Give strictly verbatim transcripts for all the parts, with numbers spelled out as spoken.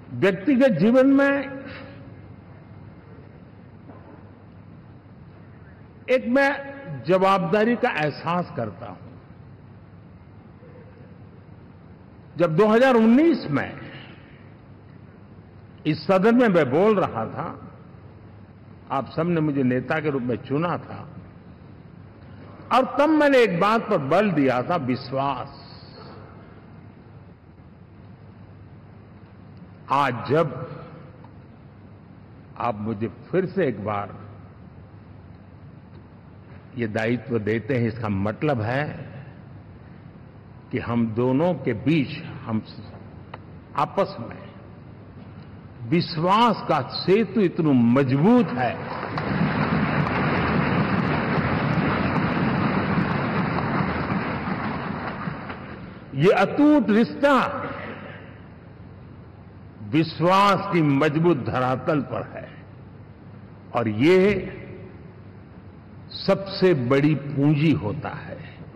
व्यक्तिगत जीवन में एक मैं जवाबदारी का एहसास करता हूं। जब दो हज़ार उन्नीस में इस सदन में मैं बोल रहा था, आप सबने मुझे नेता के रूप में चुना था, और तब मैंने एक बात पर बल दिया था, विश्वास। आज जब आप मुझे फिर से एक बार ये दायित्व देते हैं, इसका मतलब है कि हम दोनों के बीच, हम आपस में विश्वास का सेतु इतना मजबूत है ये अटूट रिश्ता विश्वास की मजबूत धरातल पर है, और ये सबसे बड़ी पूंजी होता है।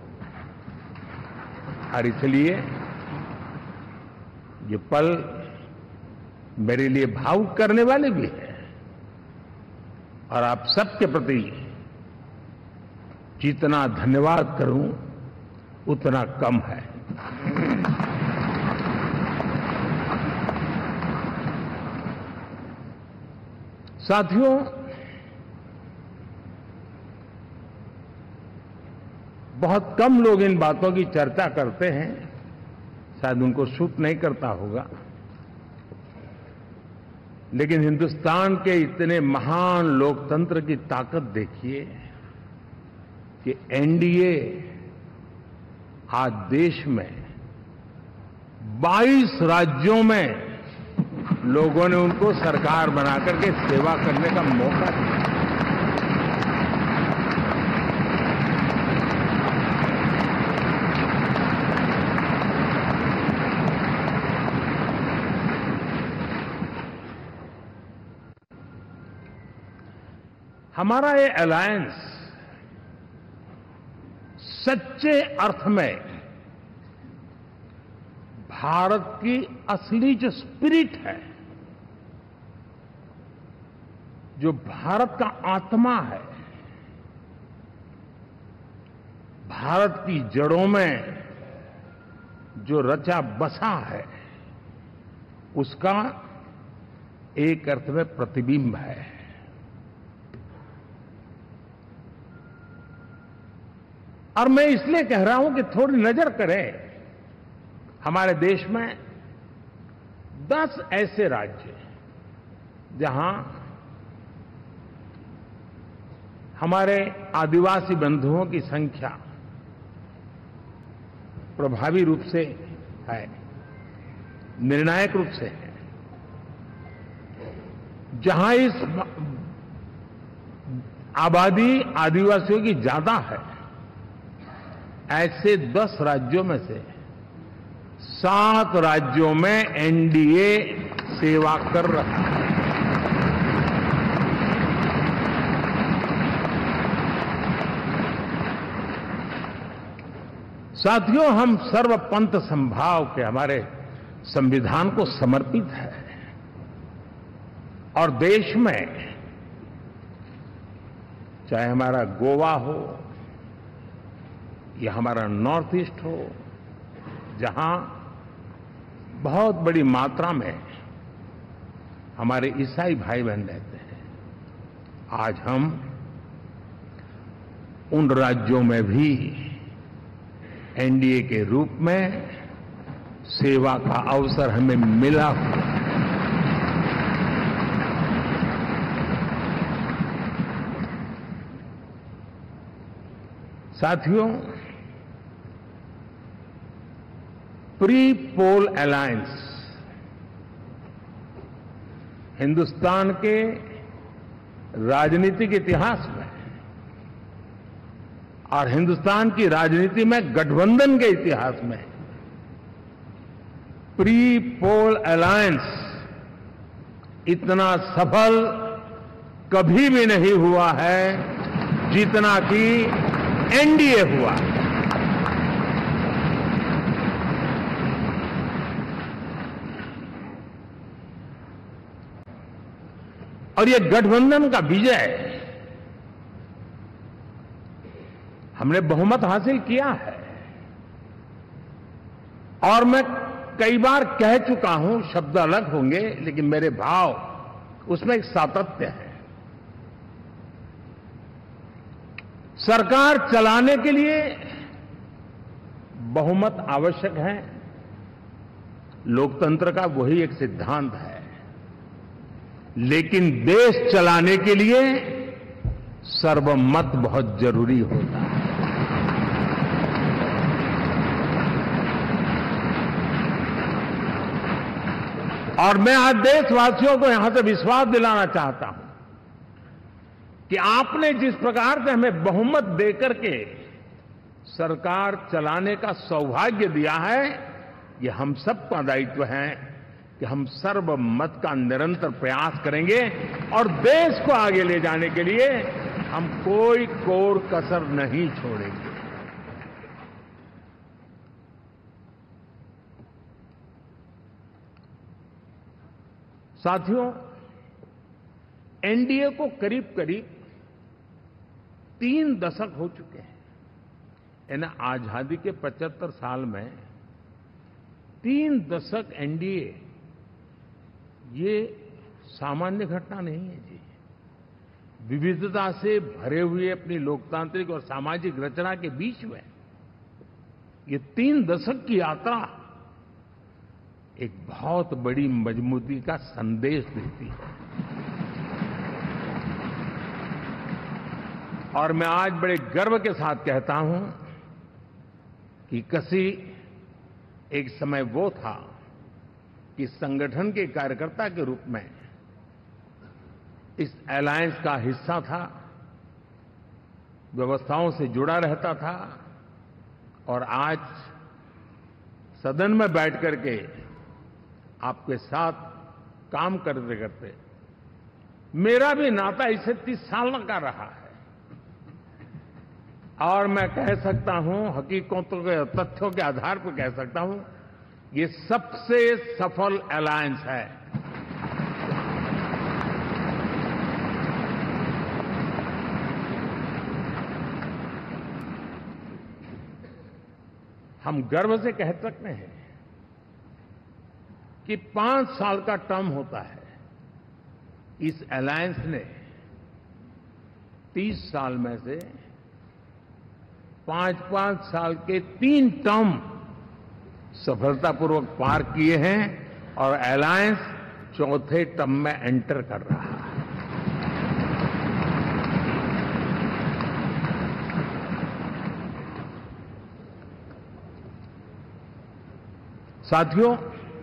और इसलिए ये पल मेरे लिए भावुक करने वाले भी है, और आप सबके प्रति जितना धन्यवाद करूं उतना कम है। साथियों, बहुत कम लोग इन बातों की चर्चा करते हैं, शायद उनको सूट नहीं करता होगा, लेकिन हिंदुस्तान के इतने महान लोकतंत्र की ताकत देखिए कि एनडीए आज देश में बाईस राज्यों में लोगों ने उनको सरकार बनाकर के सेवा करने का मौका दिया। हमारा ये अलायंस सच्चे अर्थ में भारत की असली जो स्पिरिट है, जो भारत का आत्मा है, भारत की जड़ों में जो रचा बसा है, उसका एक अर्थ में प्रतिबिंब है। और मैं इसलिए कह रहा हूं कि थोड़ी नजर करें, हमारे देश में दस ऐसे राज्य जहां हमारे आदिवासी बंधुओं की संख्या प्रभावी रूप से है, निर्णायक रूप से है, जहां इस आबादी आदिवासियों की ज्यादा है, ऐसे दस राज्यों में से सात राज्यों में एनडीए सेवा कर रहा है। साथियों, हम सर्वपंथ संभाव के हमारे संविधान को समर्पित है, और देश में चाहे हमारा गोवा हो या हमारा नॉर्थ ईस्ट हो, जहां बहुत बड़ी मात्रा में हमारे ईसाई भाई बहन रहते हैं, आज हम उन राज्यों में भी एनडीए के रूप में सेवा का अवसर हमें मिला हुआ है। साथियों, प्री पोल अलायंस हिंदुस्तान के राजनीतिक इतिहास में और हिंदुस्तान की राजनीति में गठबंधन के इतिहास में प्री पोल अलायंस इतना सफल कभी भी नहीं हुआ है जितना कि एनडीए हुआ। और ये गठबंधन का विजय, हमने बहुमत हासिल किया है। और मैं कई बार कह चुका हूं, शब्द अलग होंगे लेकिन मेरे भाव उसमें एक सातत्य है। सरकार चलाने के लिए बहुमत आवश्यक है, लोकतंत्र का वही एक सिद्धांत है। लेकिन देश चलाने के लिए सर्वमत बहुत जरूरी होता है। और मैं आज देशवासियों को यहां से विश्वास दिलाना चाहता हूं कि आपने जिस प्रकार से हमें बहुमत देकर के सरकार चलाने का सौभाग्य दिया है, ये हम सबका दायित्व है कि हम सर्वमत का निरंतर प्रयास करेंगे और देश को आगे ले जाने के लिए हम कोई कोर कसर नहीं छोड़ेंगे। साथियों, एनडीए को करीब करीब तीन दशक हो चुके हैं। यानी आजादी के पचहत्तर साल में तीन दशक एनडीए, ये सामान्य घटना नहीं है जी। विविधता से भरे हुए अपनी लोकतांत्रिक और सामाजिक रचना के बीच में ये तीन दशक की यात्रा एक बहुत बड़ी मजबूती का संदेश देती है। और मैं आज बड़े गर्व के साथ कहता हूं कि किसी एक समय वो था कि संगठन के कार्यकर्ता के रूप में इस अलायंस का हिस्सा था, व्यवस्थाओं से जुड़ा रहता था, और आज सदन में बैठ करके आपके साथ काम करते करते मेरा भी नाता इससे तीस साल का रहा है। और मैं कह सकता हूं, हकीकतों के तथ्यों के आधार पर कह सकता हूं, ये सबसे सफल अलायंस है। हम गर्व से कह सकते हैं कि पांच साल का टर्म होता है। इस अलायंस ने तीस साल में से पांच पांच साल के तीन टर्म सफलतापूर्वक पार किए हैं और अलायंस चौथे टर्म में एंटर कर रहा है। साथियों,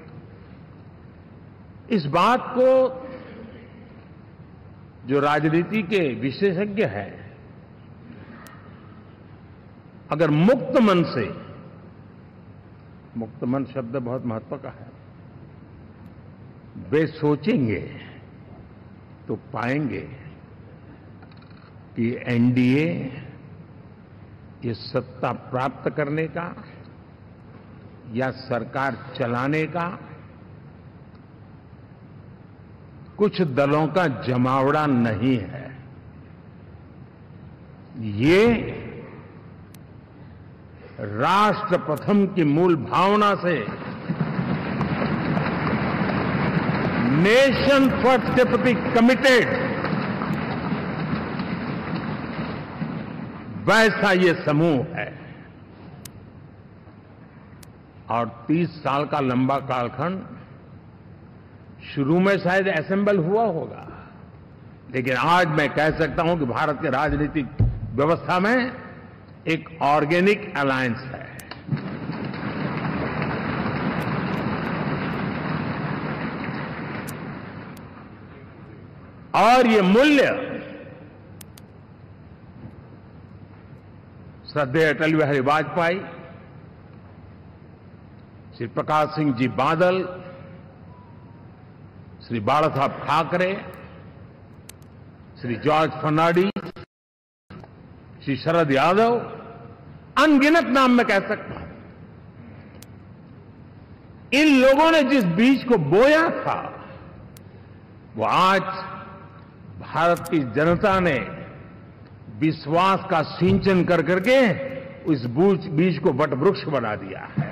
इस बात को जो राजनीति के विशेषज्ञ हैं, अगर मुक्त मन से, मुक्त मन शब्द बहुत महत्व का है, वे सोचेंगे तो पाएंगे कि एनडीए ये सत्ता प्राप्त करने का या सरकार चलाने का कुछ दलों का जमावड़ा नहीं है। ये राष्ट्र प्रथम की मूल भावना से नेशन फर्स्ट के प्रति कमिटेड वैसा ये समूह है। और तीस साल का लंबा कालखंड शुरू में शायद असेंबल हुआ होगा, लेकिन आज मैं कह सकता हूं कि भारत के राजनीतिक व्यवस्था में एक ऑर्गेनिक अलायंस है। और ये मूल्य श्रद्धेय अटल बिहारी वाजपेयी, श्री प्रकाश सिंह जी बादल, श्री बाला साहब ठाकरे, श्री जॉर्ज फर्नांडिस, श्री शरद यादव, अनगिनत नाम मैं कह सकता हूं। इन लोगों ने जिस बीज को बोया था वो आज भारत की जनता ने विश्वास का सिंचन कर करके इस बीज बीज को वटवृक्ष बना दिया है।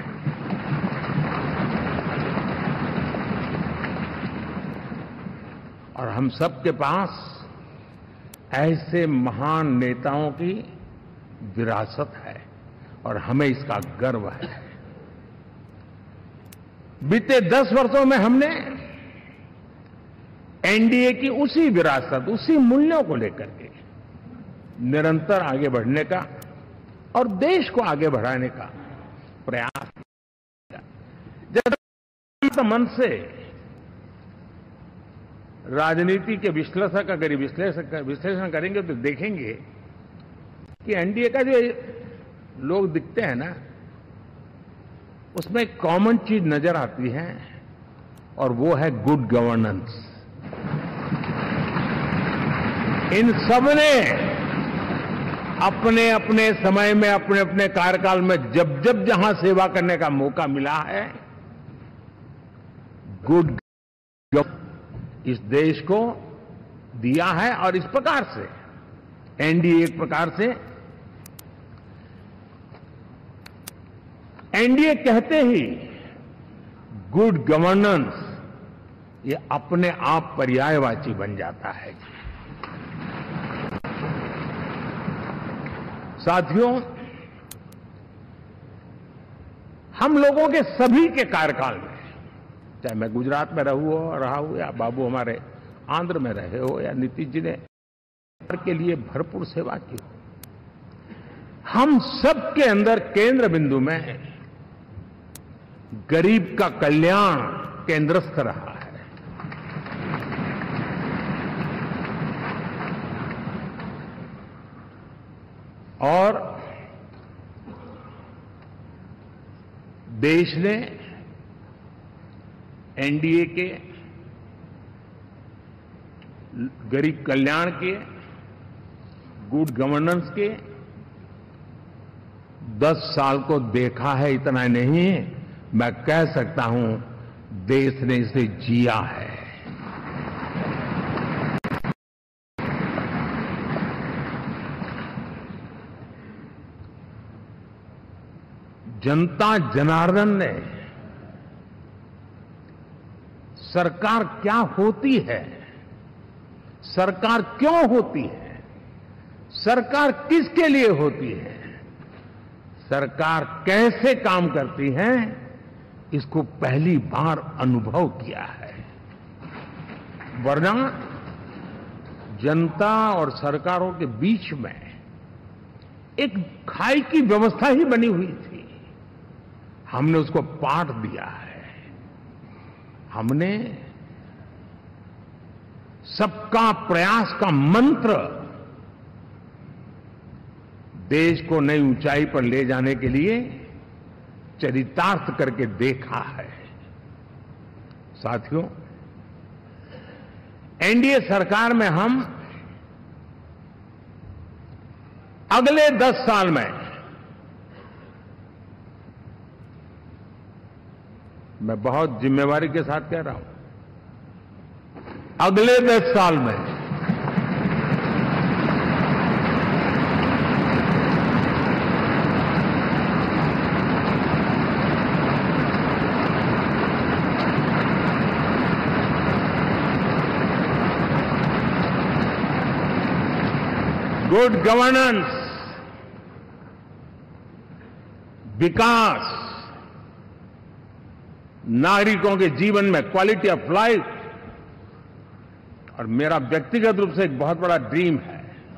और हम सबके पास ऐसे महान नेताओं की विरासत है और हमें इसका गर्व है। बीते दस वर्षों में हमने एनडीए की उसी विरासत, उसी मूल्यों को लेकर के निरंतर आगे बढ़ने का और देश को आगे बढ़ाने का प्रयास किया। जब मन से राजनीति के विश्लेषक अगर विश्लेषण विश्लेषण करेंगे तो देखेंगे कि एनडीए का जो लोग दिखते हैं ना, उसमें एक कॉमन चीज नजर आती है और वो है गुड गवर्नेंस। इन सबने अपने अपने समय में, अपने अपने कार्यकाल में जब जब जहां सेवा करने का मौका मिला है, गुड इस देश को दिया है। और इस प्रकार से एनडीए एक प्रकार से, एनडीए कहते ही गुड गवर्नेंस ये अपने आप पर्यायवाची बन जाता है। साथियों, हम लोगों के सभी के कार्यकाल में, चाहे मैं गुजरात में रहूं हो रहा हूं या बाबू हमारे आंध्र में रहे हो या नीतीश जी ने के लिए भरपूर सेवा की हो, हम सबके अंदर केंद्र बिंदु में गरीब का कल्याण केंद्रस्थ रहा है। और देश ने एनडीए के गरीब कल्याण के, गुड गवर्नेंस के दस साल को देखा है। इतना नहीं, मैं कह सकता हूं देश ने इसे जिया है। जनता जनार्दन ने सरकार क्या होती है, सरकार क्यों होती है, सरकार किसके लिए होती है, सरकार कैसे काम करती है, इसको पहली बार अनुभव किया है। वरना जनता और सरकारों के बीच में एक खाई की व्यवस्था ही बनी हुई थी। हमने उसको पाठ दिया है। हमने सबका प्रयास का मंत्र देश को नई ऊंचाई पर ले जाने के लिए चरितार्थ करके देखा है। साथियों, एनडीए सरकार में हम अगले दस साल में, मैं बहुत जिम्मेवारी के साथ कह रहा हूं, अगले दस साल में गुड गवर्नेंस, विकास, नागरिकों के जीवन में क्वालिटी ऑफ लाइफ, और मेरा व्यक्तिगत रूप से एक बहुत बड़ा ड्रीम है,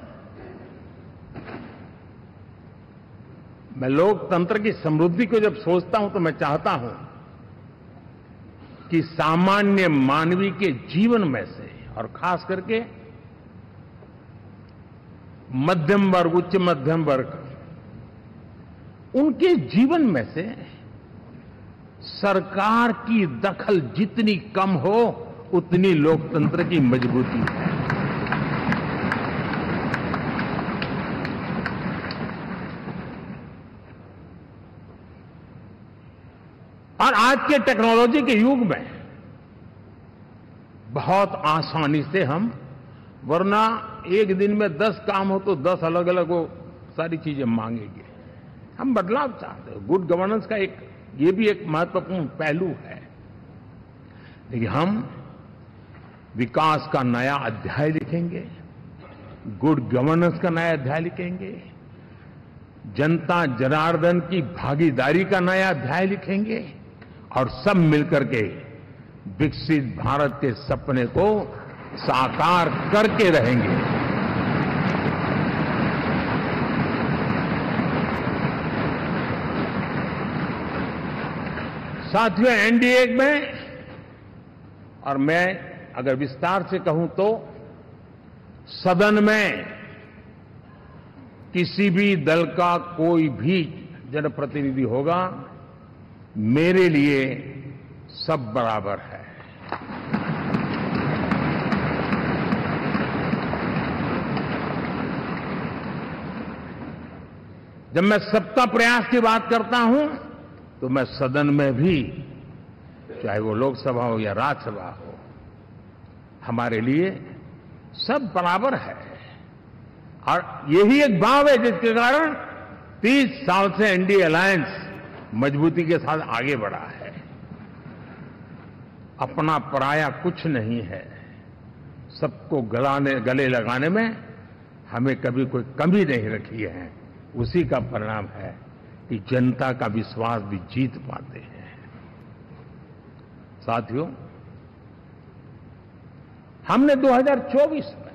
मैं लोकतंत्र की समृद्धि को जब सोचता हूं तो मैं चाहता हूं कि सामान्य मानवीय के जीवन में से, और खास करके मध्यम वर्ग, उच्च मध्यम वर्ग, उनके जीवन में से सरकार की दखल जितनी कम हो उतनी लोकतंत्र की मजबूती है। और आज के टेक्नोलॉजी के युग में बहुत आसानी से हम वरना एक दिन में दस काम हो तो दस अलग अलग वो सारी चीजें मांगेंगे। हम बदलाव चाहते हैं। गुड गवर्नेंस का एक ये भी एक महत्वपूर्ण पहलू है। लेकिन हम विकास का नया अध्याय लिखेंगे, गुड गवर्नेंस का नया अध्याय लिखेंगे, जनता जनार्दन की भागीदारी का नया अध्याय लिखेंगे और सब मिलकर के विकसित भारत के सपने को साकार करके रहेंगे। साथियों, एनडीए में, और मैं अगर विस्तार से कहूं तो सदन में किसी भी दल का कोई भी जनप्रतिनिधि होगा, मेरे लिए सब बराबर है। जब मैं सबका प्रयास की बात करता हूं तो मैं सदन में भी, चाहे वो लोकसभा हो या राज्यसभा हो, हमारे लिए सब बराबर है। और यही एक भाव है जिसके कारण तीस साल से एनडीए अलायंस मजबूती के साथ आगे बढ़ा है। अपना पराया कुछ नहीं है। सबको गलाने गले लगाने में हमें कभी कोई कमी नहीं रखी है। उसी का परिणाम है कि जनता का विश्वास भी जीत पाते हैं। साथियों, हमने दो हज़ार चौबीस में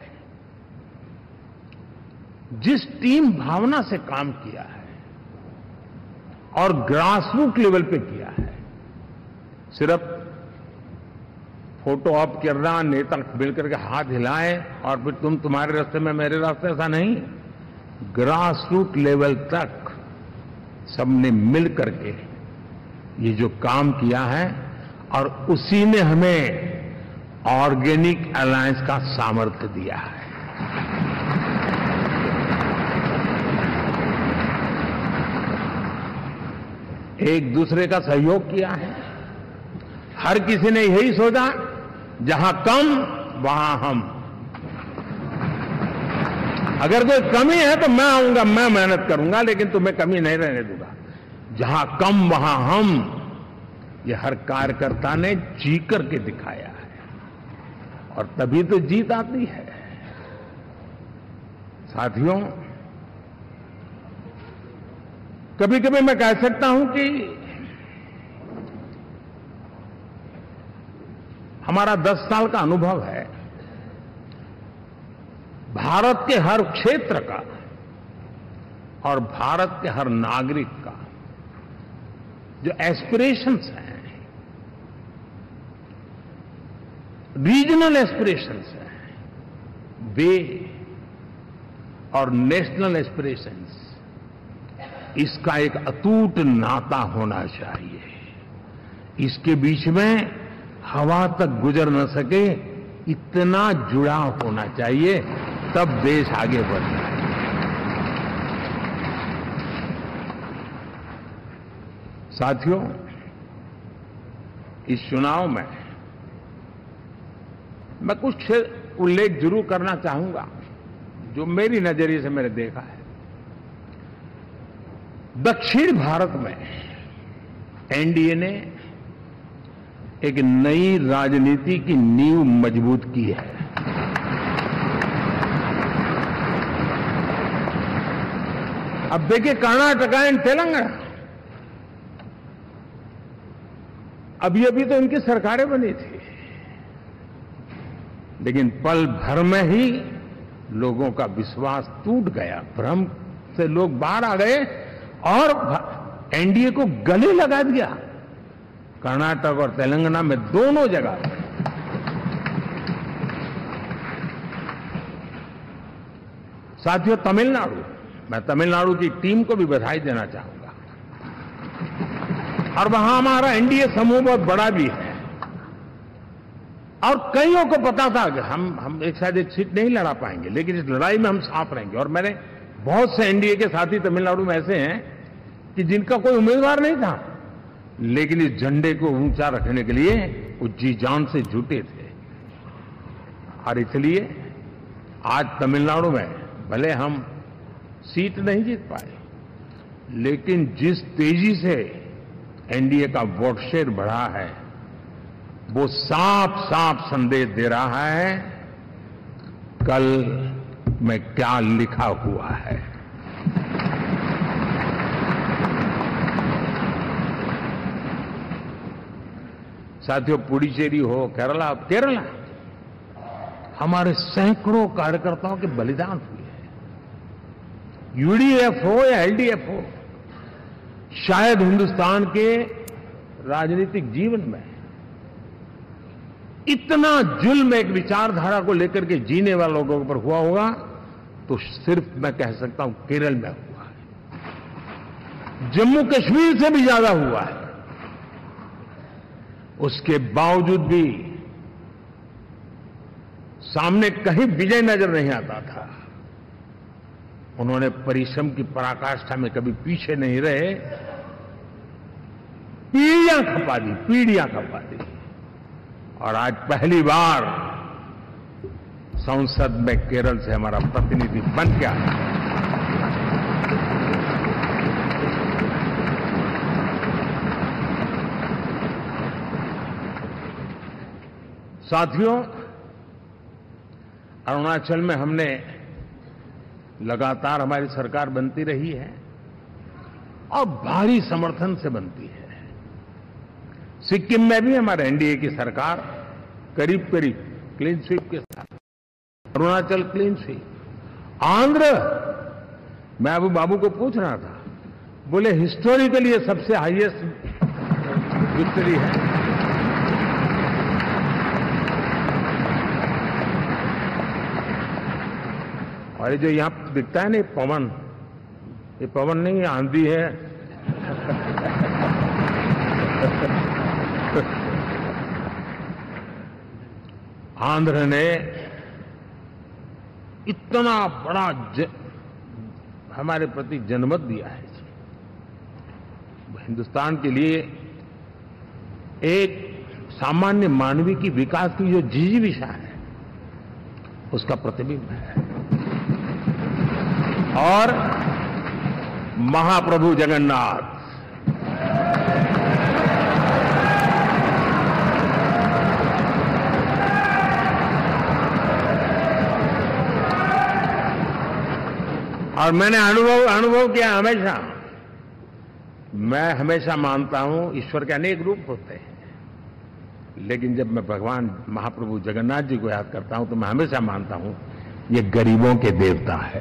जिस टीम भावना से काम किया है और ग्रासरूट लेवल पे किया है, सिर्फ फोटो ऑप करना, नेता मिलकर के हाथ हिलाएं और फिर तुम तुम्हारे रास्ते में मेरे रास्ते, ऐसा नहीं। ग्रासरूट लेवल तक सबने मिल करके ये जो काम किया है और उसी ने हमें ऑर्गेनिक अलायंस का सामर्थ्य दिया है। एक दूसरे का सहयोग किया है। हर किसी ने यही सोचा, जहां कम वहां हम। अगर कोई कमी है तो मैं आऊंगा, मैं मेहनत करूंगा, लेकिन तुम्हें कमी नहीं रहने दूंगा। जहां कम वहां हम, ये हर कार्यकर्ता ने जी करके दिखाया है और तभी तो जीत आती है। साथियों, कभी कभी मैं कह सकता हूं कि हमारा दस साल का अनुभव है, भारत के हर क्षेत्र का और भारत के हर नागरिक का जो एस्पिरेशंस हैं, रीजनल एस्पिरेशंस हैं, वे और नेशनल एस्पिरेशंस, इसका एक अटूट नाता होना चाहिए। इसके बीच में हवा तक गुजर न सके, इतना जुड़ाव होना चाहिए, तब देश आगे बढ़ता है। साथियों, इस चुनाव में मैं कुछ उल्लेख जरूर करना चाहूंगा जो मेरी नजरिए से मैंने देखा है। दक्षिण भारत में एनडीए ने एक नई राजनीति की नींव मजबूत की है। अब देखिए, कर्नाटक एंड तेलंगाना, अभी अभी तो इनकी सरकारें बनी थी, लेकिन पल भर में ही लोगों का विश्वास टूट गया, भ्रम से लोग बाहर आ गए और एनडीए को गले लगा दिया। कर्नाटक और तेलंगाना में दोनों जगह साथियों, तमिलनाडु, मैं तमिलनाडु की टीम को भी बधाई देना चाहूंगा। और वहां हमारा एनडीए समूह बहुत बड़ा भी है और कईयों को पता था कि हम हम एक साथ एक सीट नहीं लड़ा पाएंगे, लेकिन इस लड़ाई में हम साथ रहेंगे। और मैंने बहुत से एनडीए के साथी तमिलनाडु में ऐसे हैं कि जिनका कोई उम्मीदवार नहीं था, लेकिन इस झंडे को ऊंचा रखने के लिए वो जी जान से जुटे थे। और इसलिए आज तमिलनाडु में भले हम सीट नहीं जीत पाए, लेकिन जिस तेजी से एनडीए का वोट शेयर बढ़ा है, वो साफ साफ संदेश दे रहा है कल में क्या लिखा हुआ है। साथियों, पुडुचेरी हो, केरला केरला हमारे सैकड़ों कार्यकर्ताओं के बलिदान हुए हैं। यूडीएफ हो या एलडीएफ हो, शायद हिंदुस्तान के राजनीतिक जीवन में इतना जुल्म एक विचारधारा को लेकर के जीने वाले लोगों पर हुआ होगा तो सिर्फ मैं कह सकता हूं केरल में हुआ है। जम्मू कश्मीर से भी ज्यादा हुआ है। उसके बावजूद भी सामने कहीं विजय नजर नहीं आता था। उन्होंने परिश्रम की पराकाष्ठा में कभी पीछे नहीं रहे, पीढ़ियां खपा दी, पीढ़ियां खपा दी। और आज पहली बार संसद में केरल से हमारा प्रतिनिधि बन गया है। साथियों, अरुणाचल में हमने लगातार हमारी सरकार बनती रही है और भारी समर्थन से बनती है। सिक्किम में भी हमारे एनडीए की सरकार करीब करीब क्लीन स्वीप के साथ, अरुणाचल क्लीन स्वीप। आंध्र, मैं अबू बाबू को पूछ रहा था, बोले हिस्टोरिकली ये सबसे हाईएस्ट विक्ट्री है। और ये जो यहां दिखता है ना, पवन, ये पवन नहीं, ये आंधी है। आंध्र ने इतना बड़ा ज, हमारे प्रति जनमत दिया है। हिंदुस्तान के लिए एक सामान्य मानवीय की विकास की जो जिजीविषा है, उसका प्रतिबिंब है। और महाप्रभु जगन्नाथ और मैंने अनुभव अनुभव किया हमेशा। मैं हमेशा मानता हूं ईश्वर के अनेक रूप होते हैं, लेकिन जब मैं भगवान महाप्रभु जगन्नाथ जी को याद करता हूं तो मैं हमेशा मानता हूं ये गरीबों के देवता है।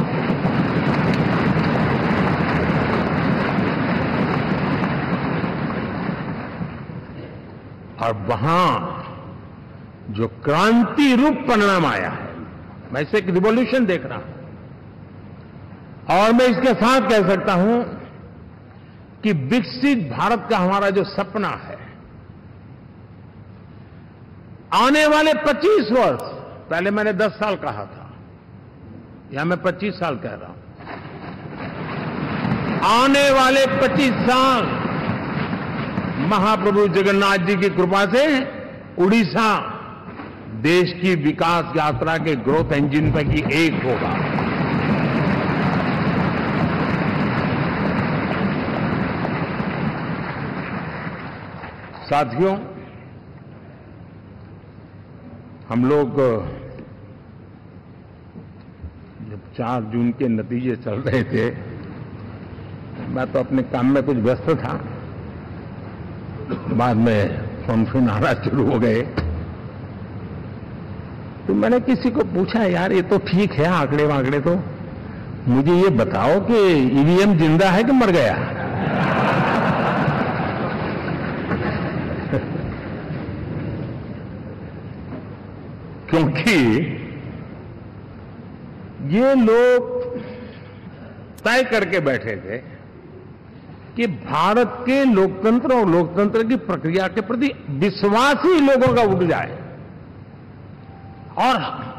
और वहां जो क्रांति रूप परिणाम आया है, मैं इसे एक रिवॉल्यूशन देख रहा हूं। और मैं इसके साथ कह सकता हूं कि विकसित भारत का हमारा जो सपना है, आने वाले पच्चीस वर्ष, पहले मैंने दस साल कहा था, यहां मैं पच्चीस साल कह रहा हूं, आने वाले पच्चीस साल महाप्रभु जगन्नाथ जी की कृपा से उड़ीसा देश की विकास यात्रा के ग्रोथ इंजन पैकी एक होगा। साथियों, हम लोग जब चार जून के नतीजे चल रहे थे, मैं तो अपने काम में कुछ व्यस्त था, बाद में फोन फोन आना शुरू हो गए, तो मैंने किसी को पूछा, यार ये तो ठीक है आंकड़े वांकड़े, तो मुझे ये बताओ कि ईवीएम जिंदा है कि मर गया? क्योंकि ये लोग तय करके बैठे थे कि भारत के लोकतंत्र और लोकतंत्र की प्रक्रिया के प्रति विश्वास ही लोगों का उठ जाए, और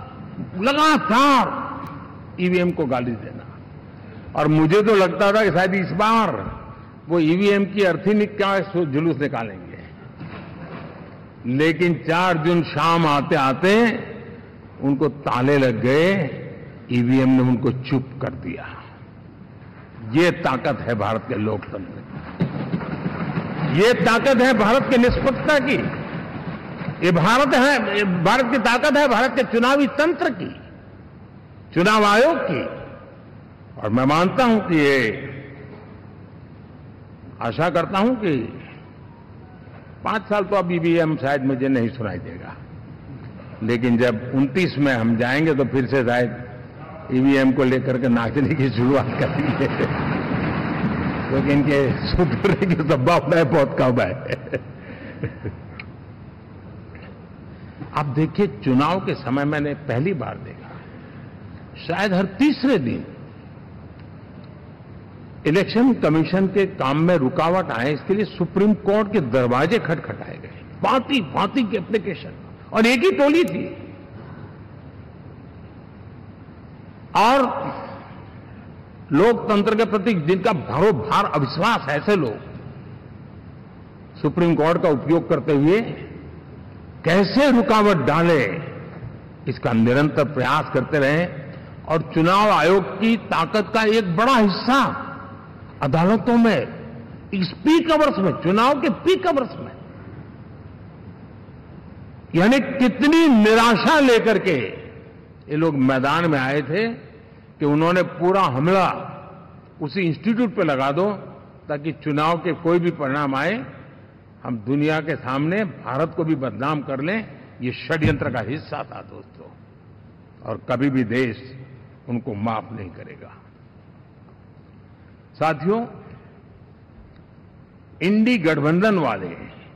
लगातार ईवीएम को गाली देना। और मुझे तो लगता था कि शायद इस बार वो ईवीएम की अर्थी निकाय जुलूस निकालेंगे, लेकिन चार जून शाम आते आते उनको ताले लग गए, ईवीएम ने उनको चुप कर दिया। ये ताकत है भारत के लोकतंत्र की, ये ताकत है भारत की निष्पक्षता की, ये भारत है, ये भारत की ताकत है भारत के चुनावी तंत्र की, चुनाव आयोग की। और मैं मानता हूं कि ये, आशा करता हूं कि पांच साल तो अब ईवीएम शायद मुझे नहीं सुनाई देगा, लेकिन जब उनतीस में हम जाएंगे तो फिर से शायद ईवीएम को लेकर के नाचने की शुरुआत करेंगे, क्योंकि इनके सुधरने की संभावना बहुत कम है। आप देखिए, चुनाव के समय मैंने पहली बार देखा, शायद हर तीसरे दिन इलेक्शन कमीशन के काम में रुकावट आए, इसके लिए सुप्रीम कोर्ट के दरवाजे खटखटाए गए, भांति भांति की एप्लीकेशन, और एक ही टोली थी। और लोकतंत्र के प्रति जिनका भरोभार अविश्वास, ऐसे लोग सुप्रीम कोर्ट का उपयोग करते हुए कैसे रुकावट डाले, इसका निरंतर प्रयास करते रहे। और चुनाव आयोग की ताकत का एक बड़ा हिस्सा अदालतों में, इस पीक आवर्स में, चुनाव के पीक आवर्स में, यानी कितनी निराशा लेकर के ये लोग मैदान में आए थे कि उन्होंने पूरा हमला उसी इंस्टीट्यूट पे लगा दो, ताकि चुनाव के कोई भी परिणाम आए हम दुनिया के सामने भारत को भी बदनाम कर लें। ये षड्यंत्र का हिस्सा था दोस्तों, और कभी भी देश उनको माफ नहीं करेगा। साथियों, इंडी गठबंधन वाले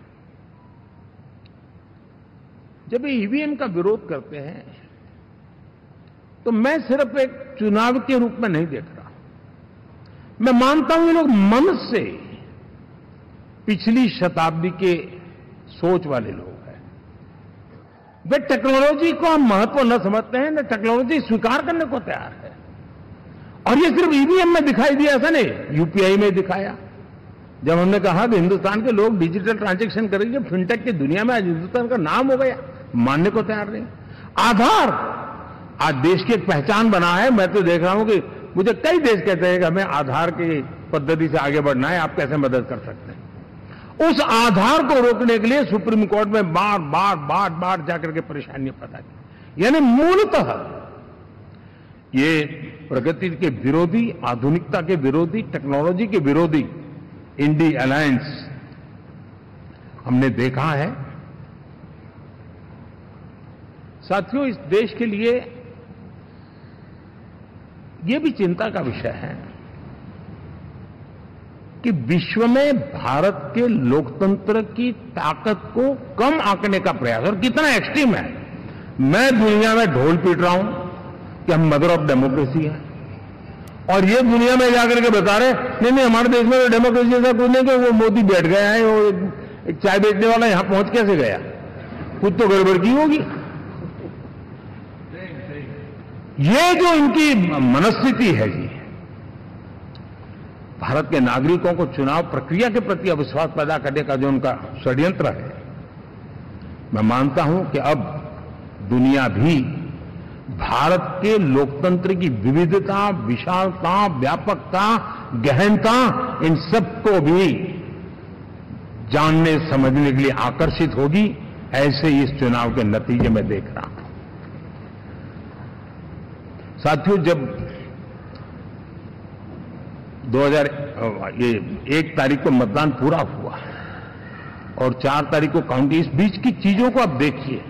जब ये ईवीएम का विरोध करते हैं तो मैं सिर्फ एक चुनाव के रूप में नहीं देख रहा। मैं मानता हूं ये लोग मन से पिछली शताब्दी के सोच वाले लोग हैं। वे टेक्नोलॉजी को हम महत्व न समझते हैं, न टेक्नोलॉजी स्वीकार करने को तैयार है। और ये सिर्फ ईवीएम में दिखाई दिया, ऐसा नहीं, यूपीआई में दिखाया। जब हमने कहा कि हिंदुस्तान के लोग डिजिटल ट्रांजैक्शन करेंगे, फिनटेक की दुनिया में आज हिंदुस्तान का नाम हो गया, मानने को तैयार नहीं। आधार आज देश की एक पहचान बना है। मैं तो देख रहा हूं कि मुझे कई देश कहते हैं कि हमें आधार की पद्धति से आगे बढ़ना है, आप कैसे मदद कर सकते हैं। उस आधार को रोकने के लिए सुप्रीम कोर्ट में बार बार बार बार जाकर के परेशानियां पैदा की। यानी मूलतः ये प्रगति के विरोधी, आधुनिकता के विरोधी, टेक्नोलॉजी के विरोधी इंडी अलायंस हमने देखा है। साथियों, इस देश के लिए ये भी चिंता का विषय है कि विश्व में भारत के लोकतंत्र की ताकत को कम आंकने का प्रयास, और कितना एक्सट्रीम है। मैं दुनिया में ढोल पीट रहा हूं कि हम मदर ऑफ डेमोक्रेसी है, और ये दुनिया में जाकर के बता रहे नहीं नहीं हमारे देश में तो डेमोक्रेसी ऐसा कुछ नहीं, कि वो मोदी बैठ गया है, वो एक चाय बेचने वाला यहां पहुंच कैसे गया, कुछ तो गड़बड़ की होगी। ये जो इनकी मनस्थिति है जी, भारत के नागरिकों को चुनाव प्रक्रिया के प्रति अविश्वास पैदा करने का जो उनका षड्यंत्र है, मैं मानता हूं कि अब दुनिया भी भारत के लोकतंत्र की विविधता, विशालता, व्यापकता, गहनता, इन सबको भी जानने समझने के लिए आकर्षित होगी। ऐसे इस चुनाव के नतीजे में देख रहा हूं। साथियों, जब दो हज़ार ये एक तारीख को मतदान पूरा हुआ और चार तारीख को काउंटिंग, इस बीच की चीजों को आप देखिए।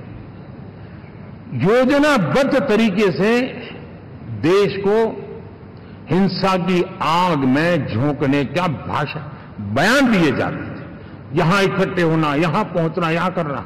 योजनाबद्ध तरीके से देश को हिंसा की आग में झोंकने का भाषण बयान दिए जाते थे। यहां इकट्ठे होना, यहां पहुंचना, यहां करना।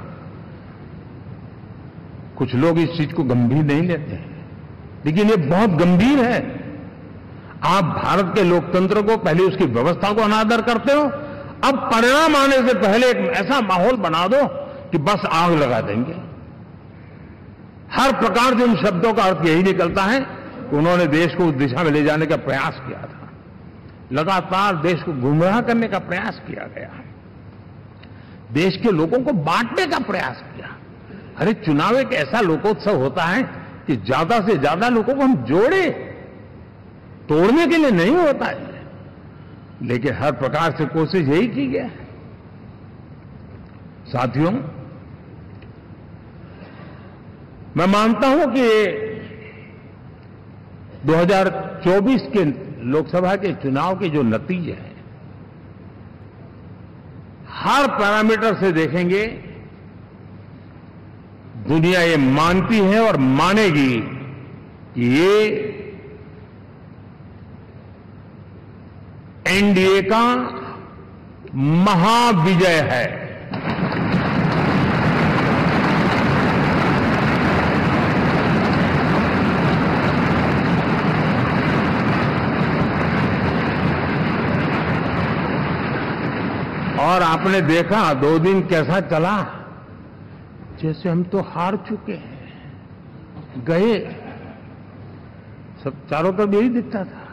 कुछ लोग इस चीज को गंभीर नहीं लेते हैं, लेकिन ये बहुत गंभीर है। आप भारत के लोकतंत्र को, पहले उसकी व्यवस्था को अनादर करते हो, अब परिणाम आने से पहले एक ऐसा माहौल बना दो कि बस आग लगा देंगे। हर प्रकार से उन शब्दों का अर्थ यही निकलता है कि उन्होंने देश को उस दिशा में ले जाने का प्रयास किया था। लगातार देश को गुमराह करने का प्रयास किया गया, देश के लोगों को बांटने का प्रयास किया। अरे चुनाव एक ऐसा लोकोत्सव होता है कि ज्यादा से ज्यादा लोगों को हम जोड़े, तोड़ने के लिए नहीं होता है। लेकिन हर प्रकार से कोशिश यही की गया है। साथियों, मैं मानता हूं कि दो हज़ार चौबीस के लोकसभा के चुनाव के जो नतीजे हैं, हर पैरामीटर से देखेंगे, दुनिया ये मानती है और मानेगी कि ये एनडीए का महाविजय है। और आपने देखा दो दिन कैसा चला, जैसे हम तो हार चुके हैं, गए, सब चारों तरफ यही दिखता था।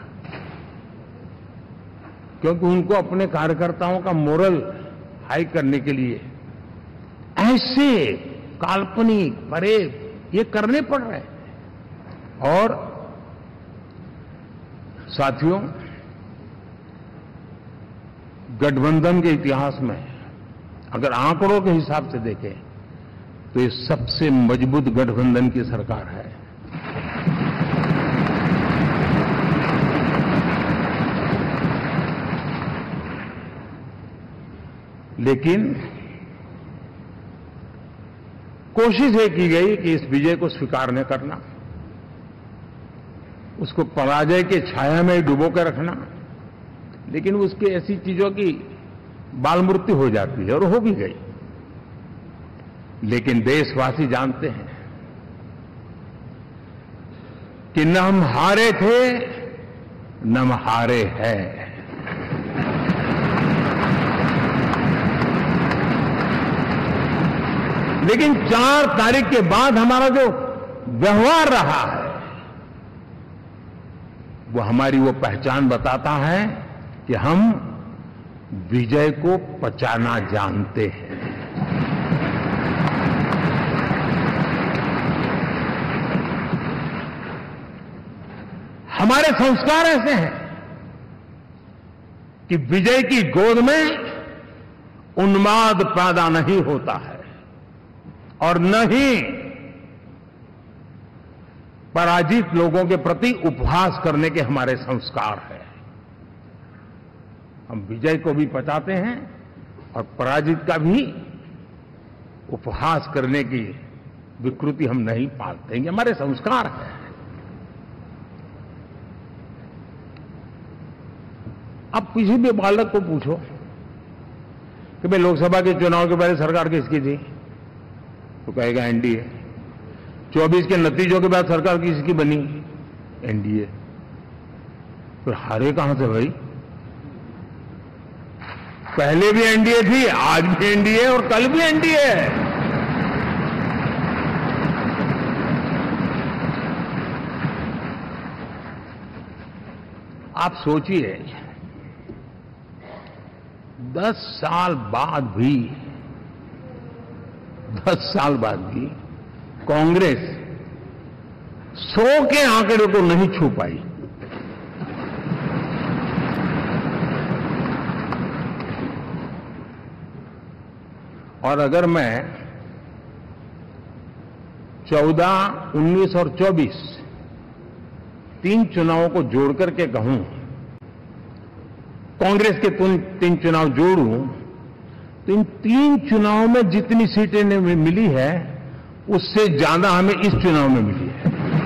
क्योंकि उनको अपने कार्यकर्ताओं का मोरल हाई करने के लिए ऐसे काल्पनिक परेड ये करने पड़ रहे हैं। और साथियों, गठबंधन के इतिहास में अगर आंकड़ों के हिसाब से देखें तो ये सबसे मजबूत गठबंधन की सरकार है। लेकिन कोशिश ये की गई कि इस विजय को स्वीकार न करना, उसको पराजय के छाया में डुबो कर रखना। लेकिन उसकी ऐसी चीजों की बाल मृत्यु हो जाती है, और हो भी गई। लेकिन देशवासी जानते हैं कि न हम हारे थे न हम हारे हैं। लेकिन चार तारीख के बाद हमारा जो व्यवहार रहा है वो हमारी वो पहचान बताता है कि हम विजय को पचाना जानते हैं। हमारे संस्कार ऐसे हैं कि विजय की गोद में उन्माद पैदा नहीं होता है और न ही पराजित लोगों के प्रति उपहास करने के हमारे संस्कार हैं। हम विजय को भी पचाते हैं और पराजित का भी उपहास करने की विकृति हम नहीं पालते हैं। ये हमारे संस्कार हैं। अब किसी भी बालक को पूछो कि भाई लोकसभा के चुनाव के पहले सरकार किसकी थी, तो कहेगा एनडीए। चौबीस के नतीजों के बाद सरकार किसकी बनी, एनडीए। फिर हारे कहां से भाई? पहले भी एनडीए थी, आज भी एनडीए और कल भी एनडीए है। आप सोचिए, दस साल बाद भी दस साल बाद भी कांग्रेस सौ के आंकड़े को नहीं छू पाई। और अगर मैं चौदह, उन्नीस और चौबीस तीन चुनावों को जोड़ करके कहूं, कांग्रेस के तीन चुनाव जोड़ूं, तो इन तीन चुनावों में जितनी सीटें मिली है उससे ज्यादा हमें इस चुनाव में मिली है।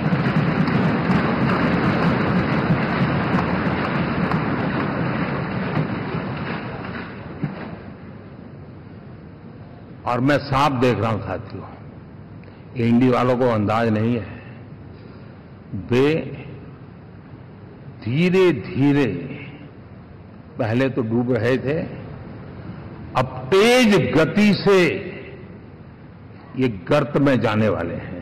और मैं साफ देख रहा हूं साथियों, एनडीए वालों को अंदाज नहीं है। वे धीरे धीरे पहले तो डूब रहे थे, अब तेज गति से ये गर्त में जाने वाले हैं।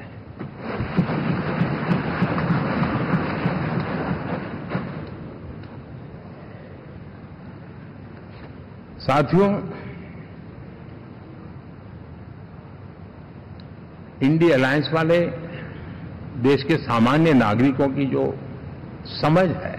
साथियों, इंडी अलायंस वाले देश के सामान्य नागरिकों की जो समझ है,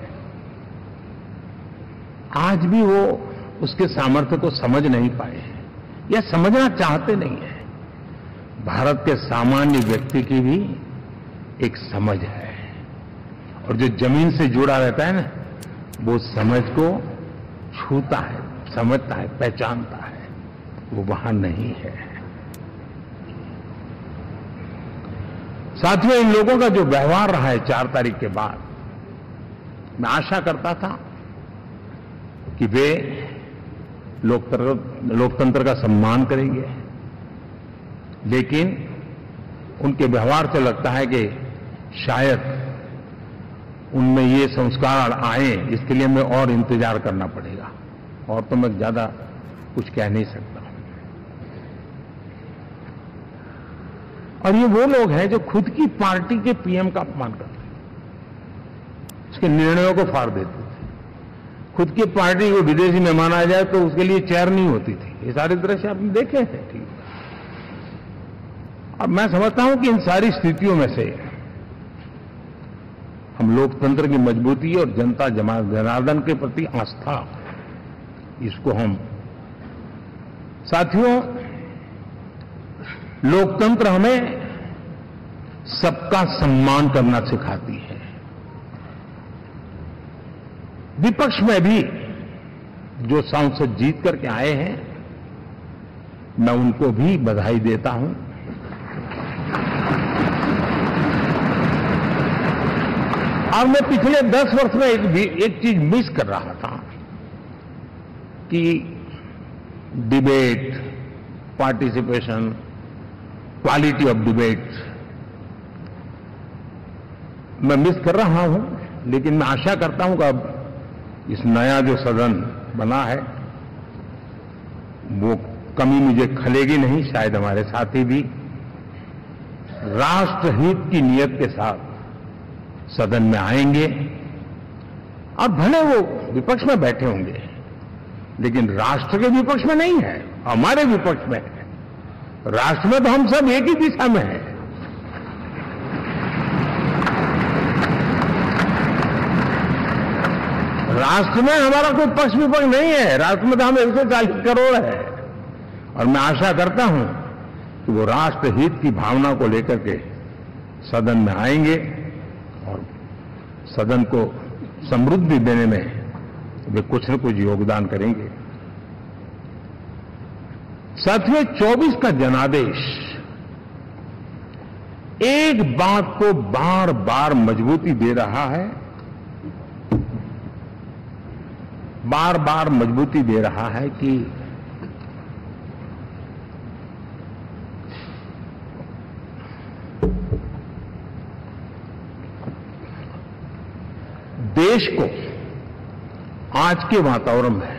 आज भी वो उसके सामर्थ्य को समझ नहीं पाए हैं या समझना चाहते नहीं है। भारत के सामान्य व्यक्ति की भी एक समझ है, और जो जमीन से जुड़ा रहता है ना, वो समझ को छूता है, समझता है, पहचानता है, वो वहां नहीं है। साथियों, इन लोगों का जो व्यवहार रहा है चार तारीख के बाद, मैं आशा करता था कि वे लोकतंत्र लोकतंत्र का सम्मान करेंगे, लेकिन उनके व्यवहार से लगता है कि शायद उनमें ये संस्कार आए, इसके लिए हमें और इंतजार करना पड़ेगा, और तो मैं ज्यादा कुछ कह नहीं सकता। और ये वो लोग हैं जो खुद की पार्टी के पीएम का अपमान करते हैं, उसके निर्णयों को फाड़ देते थे। खुद की पार्टी को विदेशी मेहमान आ जाए तो उसके लिए चेयर नहीं होती थी। ये सारे दृश्य आपने देखे हैं, ठीक। अब मैं समझता हूं कि इन सारी स्थितियों में से हम लोकतंत्र की मजबूती और जनता जनार्दन के प्रति आस्था, इसको हम, साथियों, लोकतंत्र हमें सबका सम्मान करना सिखाती है। विपक्ष में भी जो सांसद जीत करके आए हैं, मैं उनको भी बधाई देता हूं। और मैं पिछले दस वर्ष में एक, एक चीज मिस कर रहा था कि debate, participation, quality of debate मैं मिस कर रहा हूं। लेकिन मैं आशा करता हूं कि अब इस नया जो सदन बना है, वो कमी मुझे खलेगी नहीं। शायद हमारे साथी भी राष्ट्रहित की नीयत के साथ सदन में आएंगे, और भले वो विपक्ष में बैठे होंगे, लेकिन राष्ट्र के विपक्ष में नहीं है, हमारे विपक्ष में है। राष्ट्र में तो हम सब एक ही दिशा में हैं। राष्ट्र में हमारा कोई पक्ष विपक्ष नहीं है, राष्ट्र में तो हम एक सौ चालीस करोड़ है। और मैं आशा करता हूं कि वो राष्ट्रहित की भावना को लेकर के सदन में आएंगे और सदन को समृद्धि देने में वे कुछ न कुछ योगदान करेंगे। साथियों, चौबीस का जनादेश एक बात को बार बार मजबूती दे रहा है, बार बार मजबूती दे रहा है कि देश को आज के वातावरण में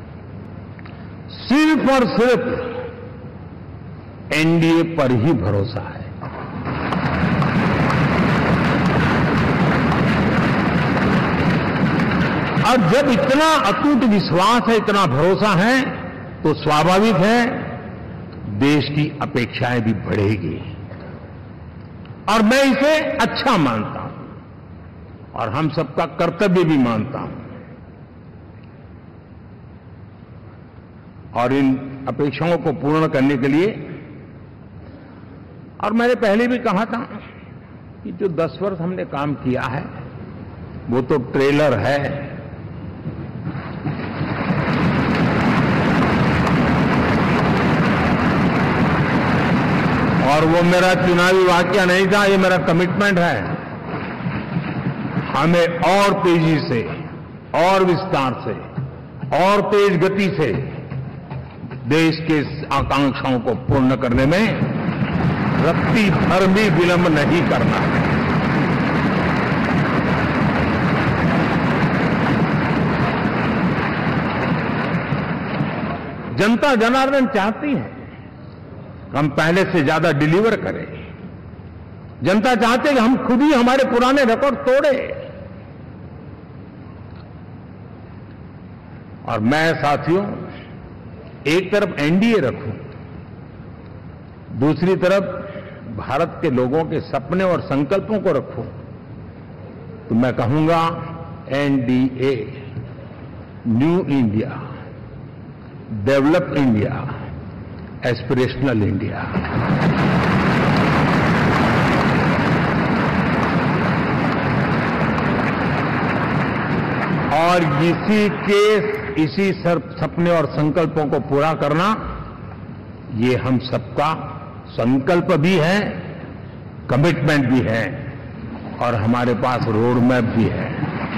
सिर्फ और सिर्फ एनडीए पर ही भरोसा है। और जब इतना अटूट विश्वास है, इतना भरोसा है, तो स्वाभाविक है देश की अपेक्षाएं भी बढ़ेगी। और मैं इसे अच्छा मानता हूं और हम सबका कर्तव्य भी मानता हूं। और इन अपेक्षाओं को पूर्ण करने के लिए, और मैंने पहले भी कहा था कि जो दस वर्ष हमने काम किया है वो तो ट्रेलर है। और वो मेरा चुनावी वाकया नहीं था, ये मेरा कमिटमेंट है। हमें और तेजी से, और विस्तार से, और तेज गति से देश के आकांक्षाओं को पूर्ण करने में रत्ती भर भी विलंब नहीं करना है। जनता जनार्दन चाहती है हम पहले से ज्यादा डिलीवर करें। जनता चाहती है कि हम खुद ही हमारे पुराने रिकॉर्ड तोड़े। और मैं साथियों, एक तरफ एनडीए रखूं, दूसरी तरफ भारत के लोगों के सपने और संकल्पों को रखूं, तो मैं कहूंगा NDA, new India, develop India, aspirational India. और इसी के इसी सपने और संकल्पों को पूरा करना, ये हम सबका संकल्प भी है, कमिटमेंट भी है, और हमारे पास रोड मैप भी है।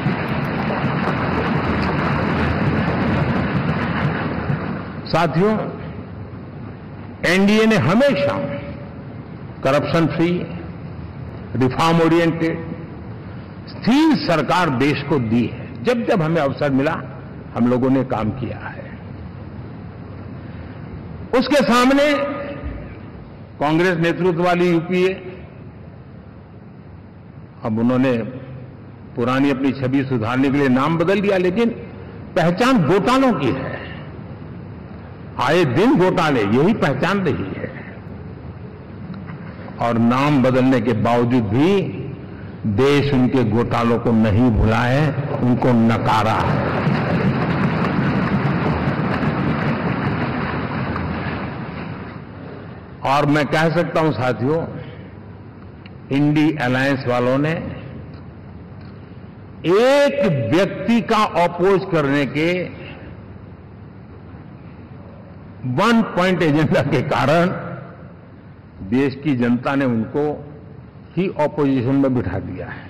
साथियों, एनडीए ने हमेशा करप्शन फ्री, रिफॉर्म ओरिएंटेड, स्थिर सरकार देश को दी है। जब जब हमें अवसर मिला, हम लोगों ने काम किया है। उसके सामने कांग्रेस नेतृत्व वाली यूपीए, अब उन्होंने पुरानी अपनी छवि सुधारने के लिए नाम बदल दिया, लेकिन पहचान घोटालों की है। आए दिन घोटाले, यही पहचान रही है। और नाम बदलने के बावजूद भी देश उनके घोटालों को नहीं भुला है, उनको नकारा है। और मैं कह सकता हूं साथियों, इंडी अलायंस वालों ने एक व्यक्ति का अपोज करने के वन पॉइंट एजेंडा के कारण देश की जनता ने उनको ही ऑपोजिशन में बिठा दिया है।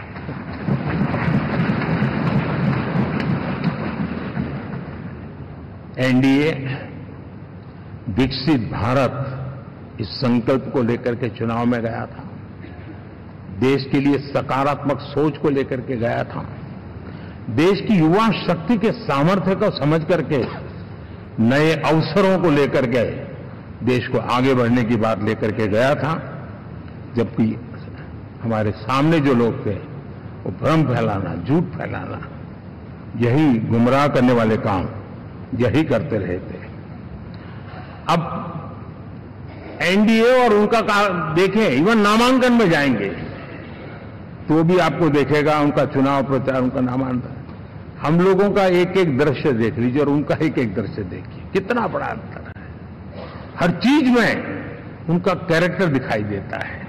एनडीए विकसित भारत, इस संकल्प को लेकर के चुनाव में गया था। देश के लिए सकारात्मक सोच को लेकर के गया था। देश की युवा शक्ति के सामर्थ्य को समझ करके नए अवसरों को लेकर के देश को आगे बढ़ने की बात लेकर के गया था। जबकि हमारे सामने जो लोग थे, वो भ्रम फैलाना, झूठ फैलाना, यही गुमराह करने वाले काम यही करते रहे थे। अब एनडीए और उनका देखें, इवन नामांकन में जाएंगे तो भी आपको देखेगा उनका चुनाव प्रचार, उनका नामांकन, हम लोगों का एक एक दृश्य देख लीजिए और उनका एक एक दृश्य देखिए, कितना बड़ा अंतर है। हर चीज में उनका कैरेक्टर दिखाई देता है।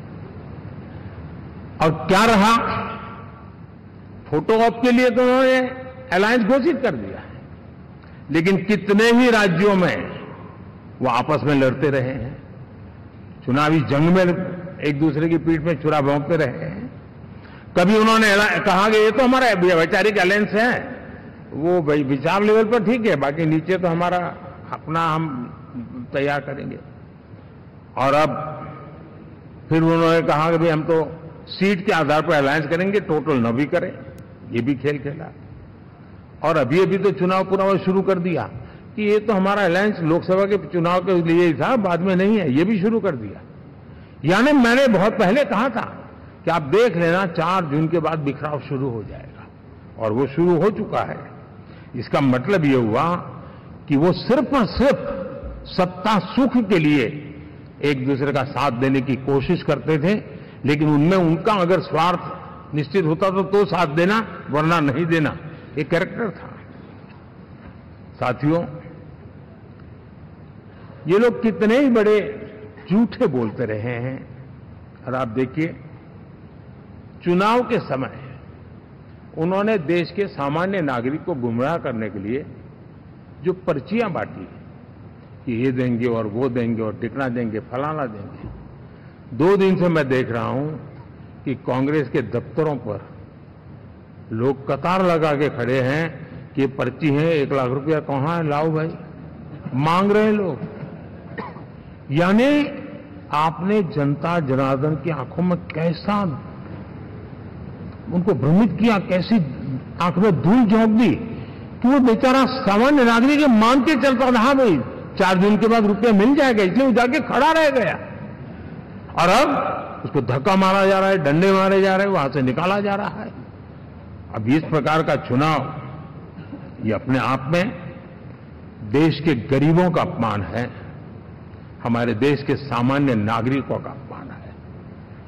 और क्या रहा, फोटो ऑप के लिए तो उन्होंने अलायंस घोषित कर दिया है, लेकिन कितने ही राज्यों में वो आपस में लड़ते रहे हैं, चुनावी जंग में एक दूसरे की पीठ में छुरा भोंकते रहे हैं। कभी उन्होंने कहा कि ये तो हमारा वैचारिक अलायंस है, वो भाई विचार लेवल पर ठीक है, बाकी नीचे तो हमारा अपना हम तैयार करेंगे। और अब फिर उन्होंने कहा कि भाई हम तो सीट के आधार पर अलायंस करेंगे, टोटल न भी करें, ये भी खेल खेला। और अभी अभी तो चुनाव पूरा शुरू कर दिया कि ये तो हमारा अलायंस लोकसभा के चुनाव के लिए ही था, बाद में नहीं है, ये भी शुरू कर दिया। यानी मैंने बहुत पहले कहा था कि आप देख लेना, चार जून के बाद बिखराव शुरू हो जाएगा, और वो शुरू हो चुका है। इसका मतलब ये हुआ कि वो सिर्फ और सिर्फ सत्ता सुख के लिए एक दूसरे का साथ देने की कोशिश करते थे, लेकिन उनमें उनका अगर स्वार्थ निश्चित होता तो, तो साथ देना, वरना नहीं देना, ये कैरेक्टर था। साथियों, ये लोग कितने ही बड़े झूठे बोलते रहे हैं। और आप देखिए, चुनाव के समय उन्होंने देश के सामान्य नागरिक को गुमराह करने के लिए जो पर्चियां बांटी कि ये देंगे और वो देंगे और टिकना देंगे, फलाना देंगे, दो दिन से मैं देख रहा हूं कि कांग्रेस के दफ्तरों पर लोग कतार लगा के खड़े हैं कि ये पर्ची है, एक लाख रुपया कहां है, लाओ भाई, मांग रहे हैं लोग। यानी आपने जनता जनार्दन की आंखों में कैसा उनको भ्रमित किया, कैसी आंख में धूल झोंक दी कि वो बेचारा सामान्य नागरिक मान के चलता था, भाई चार जून के बाद रुपया मिल जाएगा, इसलिए वो जाके खड़ा रह गया। और अब उसको धक्का मारा जा रहा है, डंडे मारे जा रहे हैं, वहां से निकाला जा रहा है। अब इस प्रकार का चुनाव, ये अपने आप में देश के गरीबों का अपमान है, हमारे देश के सामान्य नागरिकों का अपमान।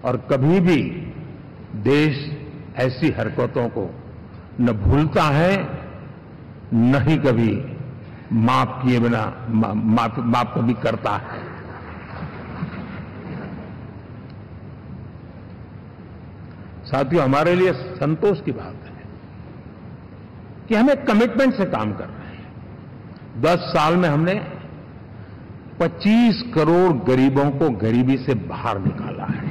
और कभी भी देश ऐसी हरकतों को न भूलता है, न ही कभी माफ किए बिना माफ माफ कभी करता है। साथियों, हमारे लिए संतोष की बात है कि हम एक कमिटमेंट से काम कर रहे हैं। दस साल में हमने पच्चीस करोड़ गरीबों को गरीबी से बाहर निकाला है।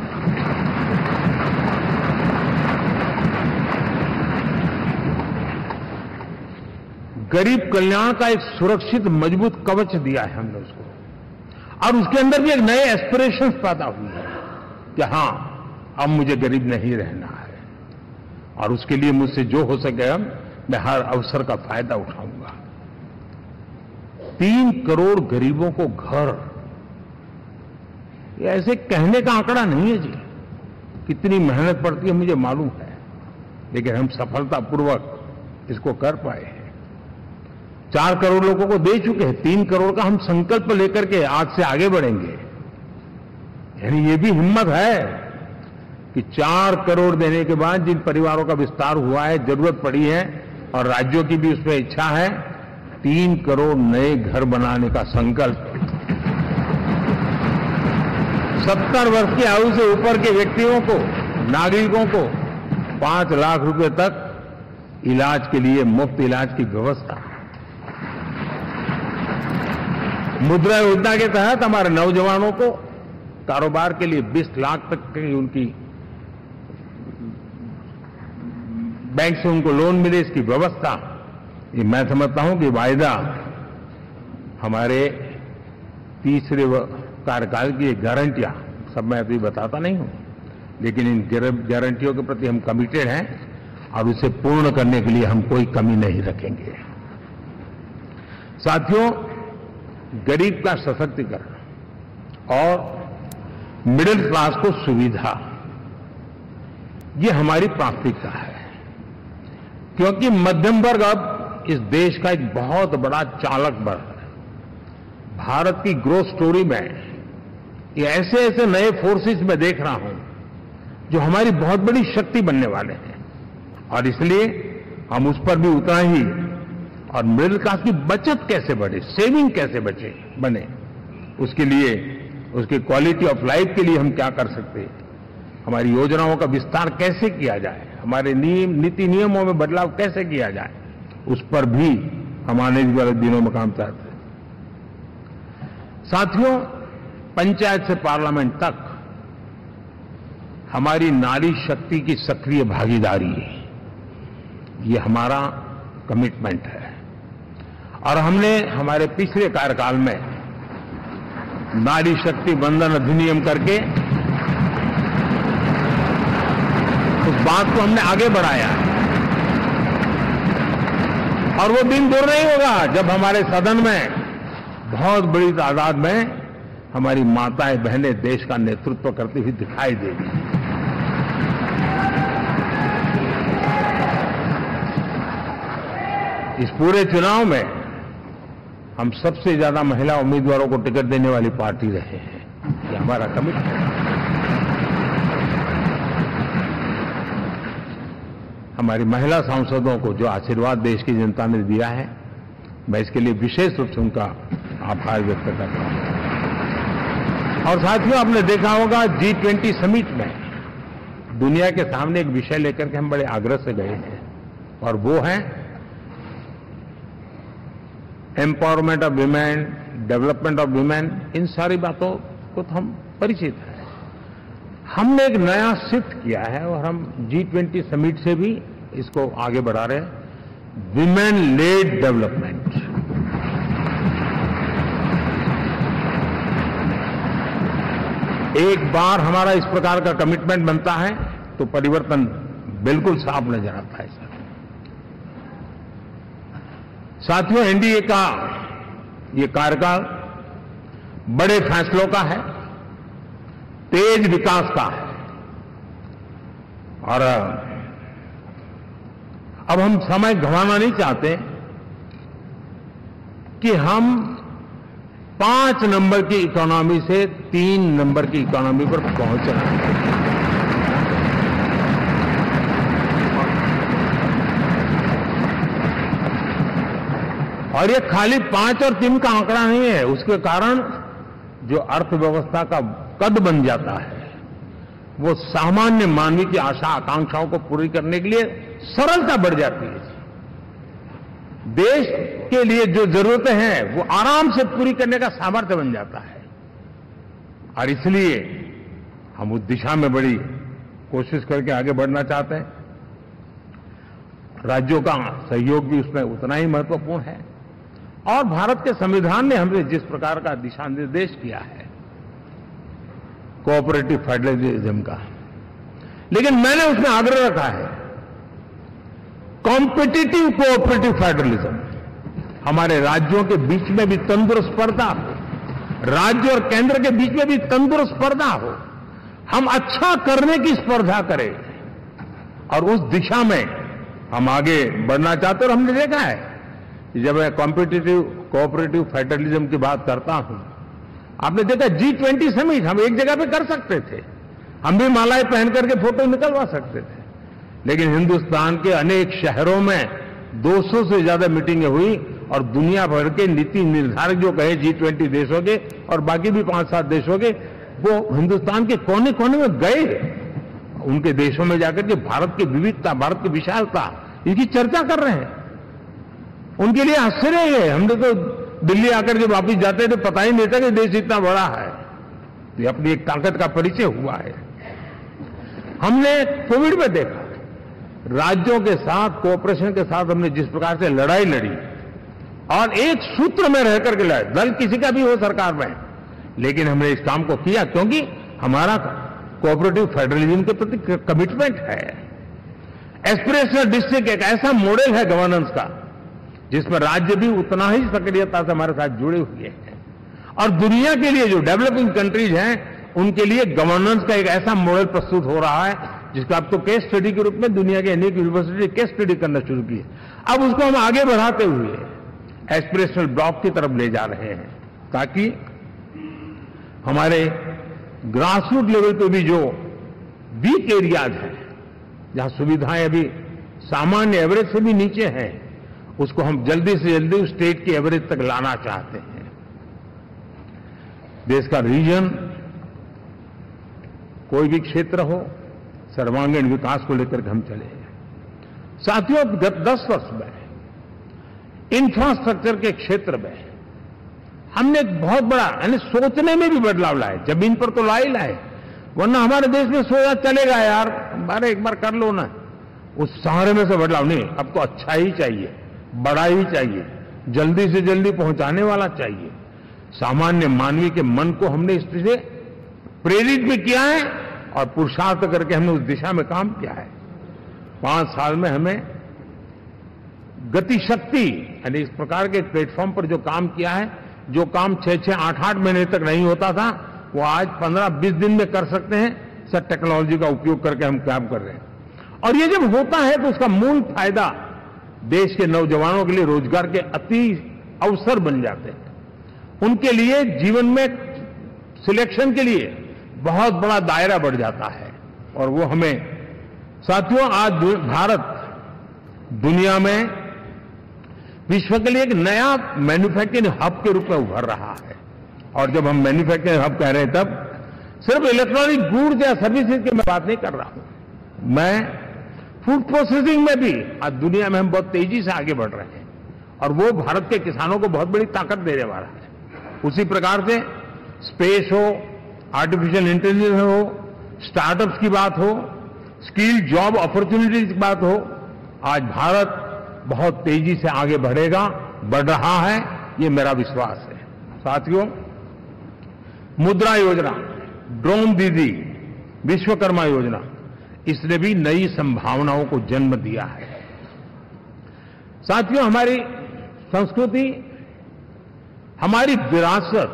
गरीब कल्याण का एक सुरक्षित मजबूत कवच दिया है हमने उसको, और उसके अंदर भी एक नए एस्पिरेशंस पैदा हुए हैं कि हां, अब मुझे गरीब नहीं रहना है, और उसके लिए मुझसे जो हो सकेगा मैं हर अवसर का फायदा उठाऊंगा। तीन करोड़ गरीबों को घर, ये ऐसे कहने का आंकड़ा नहीं है जी, कितनी मेहनत पड़ती है मुझे मालूम है, लेकिन हम सफलतापूर्वक इसको कर पाए हैं। चार करोड़ लोगों को दे चुके हैं, तीन करोड़ का हम संकल्प लेकर के आज से आगे बढ़ेंगे। यानी ये भी हिम्मत है कि चार करोड़ देने के बाद जिन परिवारों का विस्तार हुआ है, जरूरत पड़ी है और राज्यों की भी उसमें इच्छा है, तीन करोड़ नए घर बनाने का संकल्प। सत्तर वर्ष की आयु से ऊपर के व्यक्तियों को, नागरिकों को पांच लाख रुपए तक इलाज के लिए मुफ्त इलाज की व्यवस्था। मुद्रा योजना के तहत हमारे नौजवानों को कारोबार के लिए बीस लाख तक की उनकी बैंक से उनको लोन मिले, इसकी व्यवस्था। ये मैं समझता हूं कि वायदा हमारे तीसरे कार्यकाल की गारंटियां, सब मैं अभी बताता नहीं हूं, लेकिन इन गारंटियों के प्रति हम कमिटेड हैं और उसे पूर्ण करने के लिए हम कोई कमी नहीं रखेंगे। साथियों, गरीब का सशक्तिकरण और मिडिल क्लास को सुविधा, ये हमारी प्राथमिकता है, क्योंकि मध्यम वर्ग अब इस देश का एक बहुत बड़ा चालक बल है। भारत की ग्रोथ स्टोरी में ये ऐसे ऐसे नए फोर्सेस में देख रहा हूं जो हमारी बहुत बड़ी शक्ति बनने वाले हैं, और इसलिए हम उस पर भी उतना ही, और मिडिल क्लास की बचत कैसे बढ़े, सेविंग कैसे बचे बने, उसके लिए, उसकी क्वालिटी ऑफ लाइफ के लिए हम क्या कर सकते हैं, हमारी योजनाओं का विस्तार कैसे किया जाए, हमारे नियम नीति नियमों में बदलाव कैसे किया जाए, उस पर भी हम आने वाले दिनों में काम चाहते हैं। साथियों, पंचायत से पार्लियामेंट तक हमारी नारी शक्ति की सक्रिय भागीदारी, ये हमारा कमिटमेंट है, और हमने हमारे पिछले कार्यकाल में नारी शक्ति वंदन अधिनियम करके उस बात को हमने आगे बढ़ाया, और वो दिन दूर नहीं होगा जब हमारे सदन में बहुत बड़ी तादाद में हमारी माताएं बहनें देश का नेतृत्व करती हुई दिखाई देगी। इस पूरे चुनाव में हम सबसे ज्यादा महिला उम्मीदवारों को टिकट देने वाली पार्टी रहे हैं, ये हमारा कमिटमेंट है। हमारी महिला सांसदों को जो आशीर्वाद देश की जनता ने दिया है, मैं इसके लिए विशेष रूप से उनका आभार व्यक्त करता हूं। और साथियों, आपने देखा होगा जी ट्वेंटी समिट में दुनिया के सामने एक विषय लेकर के हम बड़े आग्रह से गए हैं, और वो है empowerment of women, development of women. इन सारी बातों को तो हम परिचित हैं। हमने एक नया शिफ्ट किया है और हम जी ट्वेंटी समिट से भी इसको आगे बढ़ा रहे हैं, विमेन लेड डेवलपमेंट। एक बार हमारा इस प्रकार का कमिटमेंट बनता है तो परिवर्तन बिल्कुल साफ नजर आता है। साथियों, एनडीए का ये कार्यकाल बड़े फैसलों का है, तेज विकास का है, और अब हम समय गंवाना नहीं चाहते कि हम पांच नंबर की इकोनॉमी से तीन नंबर की इकोनॉमी पर पहुंचना है। और ये खाली पांच और तीन का आंकड़ा नहीं है, उसके कारण जो अर्थव्यवस्था का कद बन जाता है वो सामान्य मानवीय की आशा आकांक्षाओं को पूरी करने के लिए सरलता बढ़ जाती है। देश के लिए जो जरूरतें हैं वो आराम से पूरी करने का सामर्थ्य बन जाता है। और इसलिए हम उस दिशा में बड़ी कोशिश करके आगे बढ़ना चाहते हैं। राज्यों का सहयोग भी उसमें उतना ही महत्वपूर्ण है। और भारत के संविधान ने हमें जिस प्रकार का दिशा निर्देश किया है कोऑपरेटिव फेडरलिज्म का, लेकिन मैंने उसमें आग्रह रखा है कॉम्पिटिटिव कोऑपरेटिव फेडरलिज्म। हमारे राज्यों के बीच में भी तंदुरुस्त स्पर्धा हो, राज्य और केंद्र के बीच में भी तंदुरुस्त स्पर्धा हो, हम अच्छा करने की स्पर्धा करें और उस दिशा में हम आगे बढ़ना चाहते हैं। और हमने देखा है कि जब मैं कॉम्पिटिटिव कोऑपरेटिव फेडरलिज्म की बात करता हूं, आपने देखा जी ट्वेंटी समिट हम एक जगह पे कर सकते थे, हम भी मालाएं पहन करके फोटो निकलवा सकते थे, लेकिन हिंदुस्तान के अनेक शहरों में दो सौ से ज्यादा मीटिंगें हुई और दुनिया भर के नीति निर्धारक जो कहे जी ट्वेंटी देशों के और बाकी भी पांच सात देशों के, वो हिंदुस्तान के कोने कोने में गए, उनके देशों में जाकर के भारत की विविधता, भारत की विशालता, इसकी चर्चा कर रहे हैं। उनके लिए आश्चर्य है। हमने तो दिल्ली आकर के वापिस जाते थे, पता ही नहीं था कि देश इतना बड़ा है। ये अपनी एक ताकत का परिचय हुआ है। हमने कोविड में देखा राज्यों के साथ कोऑपरेशन के साथ हमने जिस प्रकार से लड़ाई लड़ी और एक सूत्र में रह करके लड़ाई, दल किसी का भी हो सरकार में, लेकिन हमने इस काम को किया क्योंकि हमारा कोऑपरेटिव फेडरलिज्म के प्रति कमिटमेंट है। एस्पिरेशनल डिस्ट्रिक्ट एक ऐसा मॉडल है गवर्नेंस का जिसमें राज्य भी उतना ही सक्रियता से हमारे साथ जुड़े हुए हैं। और दुनिया के लिए जो डेवलपिंग कंट्रीज हैं उनके लिए गवर्नेंस का एक ऐसा मॉडल प्रस्तुत हो रहा है जिसका अब तो केस स्टडी के रूप में दुनिया के अनेक यूनिवर्सिटी केस स्टडी करना शुरू की है। अब उसको हम आगे बढ़ाते हुए एस्पिरेशनल ब्लॉक की तरफ ले जा रहे हैं ताकि हमारे ग्रासरूट लेवल पे भी जो वीक एरियाज हैं, जहां सुविधाएं अभी सामान्य एवरेज से भी नीचे हैं, उसको हम जल्दी से जल्दी उस स्टेट की एवरेज तक लाना चाहते हैं। देश का रीजन कोई भी क्षेत्र हो, सर्वांगीण विकास को लेकर हम चले। साथियों, गत दस वर्ष में इंफ्रास्ट्रक्चर के क्षेत्र में हमने एक बहुत बड़ा यानी सोचने में भी बदलाव लाए। जमीन पर तो लाए लाए, वरना हमारे देश में सोचा चलेगा यार, बारे एक बार कर लो ना, उस सहारे में से बदलाव नहीं। अब तो अच्छा ही चाहिए, बड़ा ही चाहिए, जल्दी से जल्दी पहुंचाने वाला चाहिए। सामान्य मानवीय के मन को हमने इस से प्रेरित भी किया है और पुरुषार्थ करके हमने उस दिशा में काम किया है। पांच साल में हमें गति शक्ति यानी इस प्रकार के प्लेटफॉर्म पर जो काम किया है, जो काम छह छह आठ आठ महीने तक नहीं होता था वो आज पंद्रह बीस दिन में कर सकते हैं। सर टेक्नोलॉजी का उपयोग करके हम काम कर रहे हैं और ये जब होता है तो उसका मूल फायदा देश के नौजवानों के लिए रोजगार के अति अवसर बन जाते हैं। उनके लिए जीवन में सिलेक्शन के लिए बहुत बड़ा दायरा बढ़ जाता है और वो हमें साथियों आज भारत दुनिया में विश्व के लिए एक नया मैन्युफैक्चरिंग हब के रूप में उभर रहा है। और जब हम मैन्युफैक्चरिंग हब कह रहे हैं तब सिर्फ इलेक्ट्रॉनिक गुड्स या सर्विसेज की मैं बात नहीं कर रहा हूं। मैं फूड प्रोसेसिंग में भी आज दुनिया में हम बहुत तेजी से आगे बढ़ रहे हैं और वो भारत के किसानों को बहुत बड़ी ताकत देने वाला है। उसी प्रकार से स्पेस हो, आर्टिफिशियल इंटेलिजेंस हो, स्टार्टअप्स की बात हो, स्किल जॉब अपॉर्चुनिटीज की बात हो, आज भारत बहुत तेजी से आगे बढ़ेगा, बढ़ रहा है, ये मेरा विश्वास है। साथियों, मुद्रा योजना, ड्रोन दीदी, विश्वकर्मा योजना, इसने भी नई संभावनाओं को जन्म दिया है। साथियों, हमारी संस्कृति, हमारी विरासत,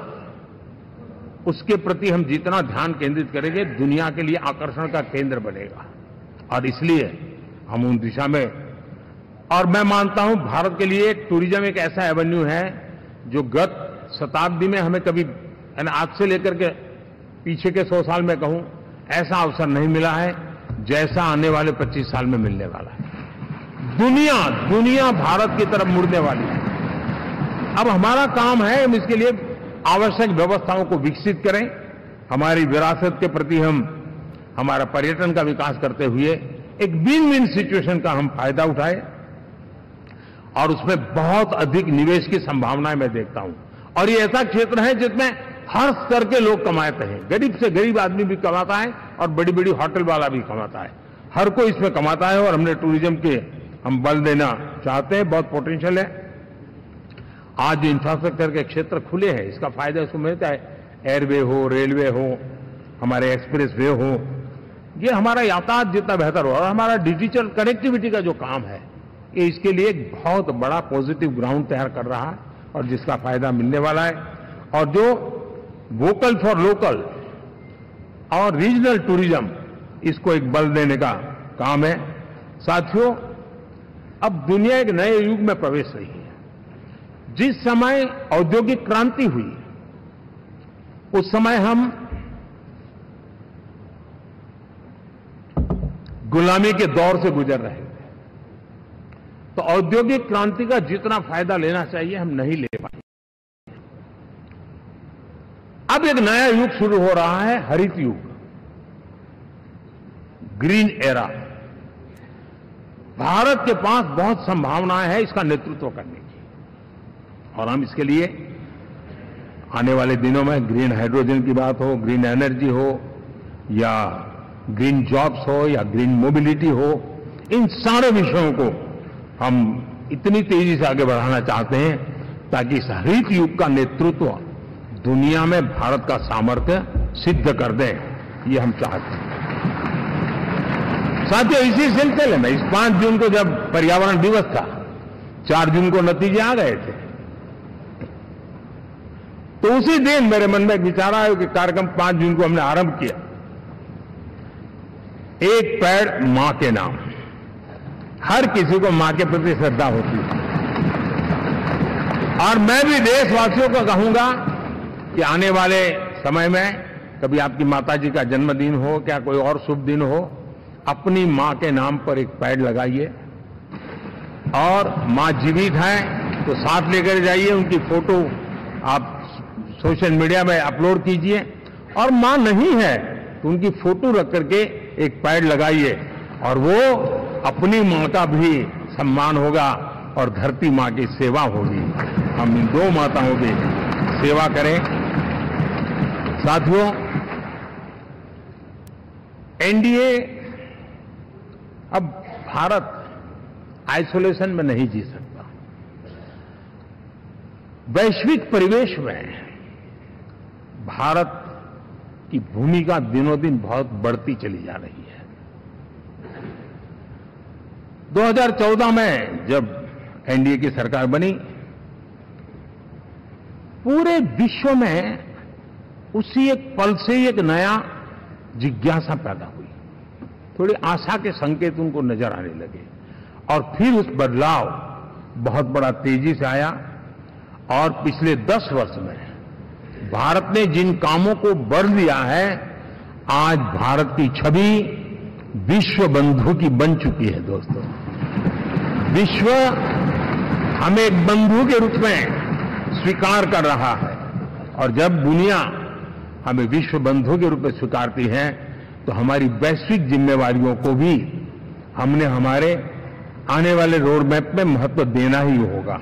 उसके प्रति हम जितना ध्यान केंद्रित करेंगे दुनिया के लिए आकर्षण का केंद्र बनेगा और इसलिए हम उन दिशा में, और मैं मानता हूं भारत के लिए टूरिज्म एक ऐसा एवेन्यू है जो गत शताब्दी में हमें कभी, यानी आज से लेकर के पीछे के सौ साल में कहूं, ऐसा अवसर नहीं मिला है जैसा आने वाले पच्चीस साल में मिलने वाला है। दुनिया दुनिया भारत की तरफ मुड़ने वाली है। अब हमारा काम है हम इसके लिए आवश्यक व्यवस्थाओं को विकसित करें, हमारी विरासत के प्रति हम हमारा पर्यटन का विकास करते हुए एक विन विन सिचुएशन का हम फायदा उठाएं, और उसमें बहुत अधिक निवेश की संभावनाएं मैं देखता हूं। और ये ऐसा क्षेत्र है जिसमें हर स्तर के लोग कमाते हैं, गरीब से गरीब आदमी भी कमाता है और बड़ी बड़ी होटल वाला भी कमाता है, हर कोई इसमें कमाता है। और हमने टूरिज्म के हम बल देना चाहते हैं, बहुत पोटेंशियल है। आज जो इंफ्रास्ट्रक्चर के क्षेत्र खुले हैं, इसका फायदा इसको मिलता है, एयरवे हो, रेलवे हो, हमारे एक्सप्रेस वे हो, ये हमारा यातायात जितना बेहतर हो, और हमारा डिजिटल कनेक्टिविटी का जो काम है, ये इसके लिए एक बहुत बड़ा पॉजिटिव ग्राउंड तैयार कर रहा है और जिसका फायदा मिलने वाला है। और जो वोकल फॉर लोकल और रीजनल टूरिज्म, इसको एक बल देने का काम है। साथियों, अब दुनिया एक नए युग में प्रवेश रही है। जिस समय औद्योगिक क्रांति हुई, उस समय हम गुलामी के दौर से गुजर रहे थे, तो औद्योगिक क्रांति का जितना फायदा लेना चाहिए हम नहीं ले पाए। अब एक नया युग शुरू हो रहा है, हरित युग, ग्रीन एरा। भारत के पास बहुत संभावनाएं हैं इसका नेतृत्व करने की, और हम इसके लिए आने वाले दिनों में ग्रीन हाइड्रोजन की बात हो, ग्रीन एनर्जी हो, या ग्रीन जॉब्स हो, या ग्रीन मोबिलिटी हो, इन सारे विषयों को हम इतनी तेजी से आगे बढ़ाना चाहते हैं ताकि इस हरित युग का नेतृत्व दुनिया में भारत का सामर्थ्य सिद्ध कर दे, ये हम चाहते हैं। साथियों, इसी सिलसिले में इस पांच जून को जब पर्यावरण दिवस था, चार जून को नतीजे आ गए थे, तो उसी दिन मेरे मन में एक विचार आया कि कार्यक्रम पांच जून को हमने आरंभ किया, एक पेड़ मां के नाम। हर किसी को मां के प्रति श्रद्धा होती है, और मैं भी देशवासियों को कहूंगा कि आने वाले समय में कभी आपकी माताजी का जन्मदिन हो, क्या कोई और शुभ दिन हो, अपनी मां के नाम पर एक पेड़ लगाइए, और मां जीवित है तो साथ लेकर जाइए, उनकी फोटो आप सोशल मीडिया में अपलोड कीजिए, और मां नहीं है तो उनकी फोटो रख करके एक पेड़ लगाइए, और वो अपनी मां का भी सम्मान होगा और धरती मां की सेवा होगी। हम इन दो माताओं की सेवा करें। साथियों, एनडीए, अब भारत आइसोलेशन में नहीं जी सकता। वैश्विक परिवेश में भारत की भूमिका दिनों दिन बहुत बढ़ती चली जा रही है। दो हज़ार चौदह में जब एनडीए की सरकार बनी, पूरे विश्व में उसी एक पल से एक नया जिज्ञासा पैदा हुई, थोड़ी आशा के संकेत उनको नजर आने लगे, और फिर उस बदलाव बहुत बड़ा तेजी से आया। और पिछले दस वर्ष में भारत ने जिन कामों को बढ़ दिया है, आज भारत की छवि विश्व बंधु की बन चुकी है। दोस्तों, विश्व हमें एक बंधु के रूप में स्वीकार कर रहा है, और जब दुनिया हमें विश्व बंधु के रूप में स्वीकारती है तो हमारी वैश्विक जिम्मेवारियों को भी हमने हमारे आने वाले रोड मैप में महत्व देना ही होगा।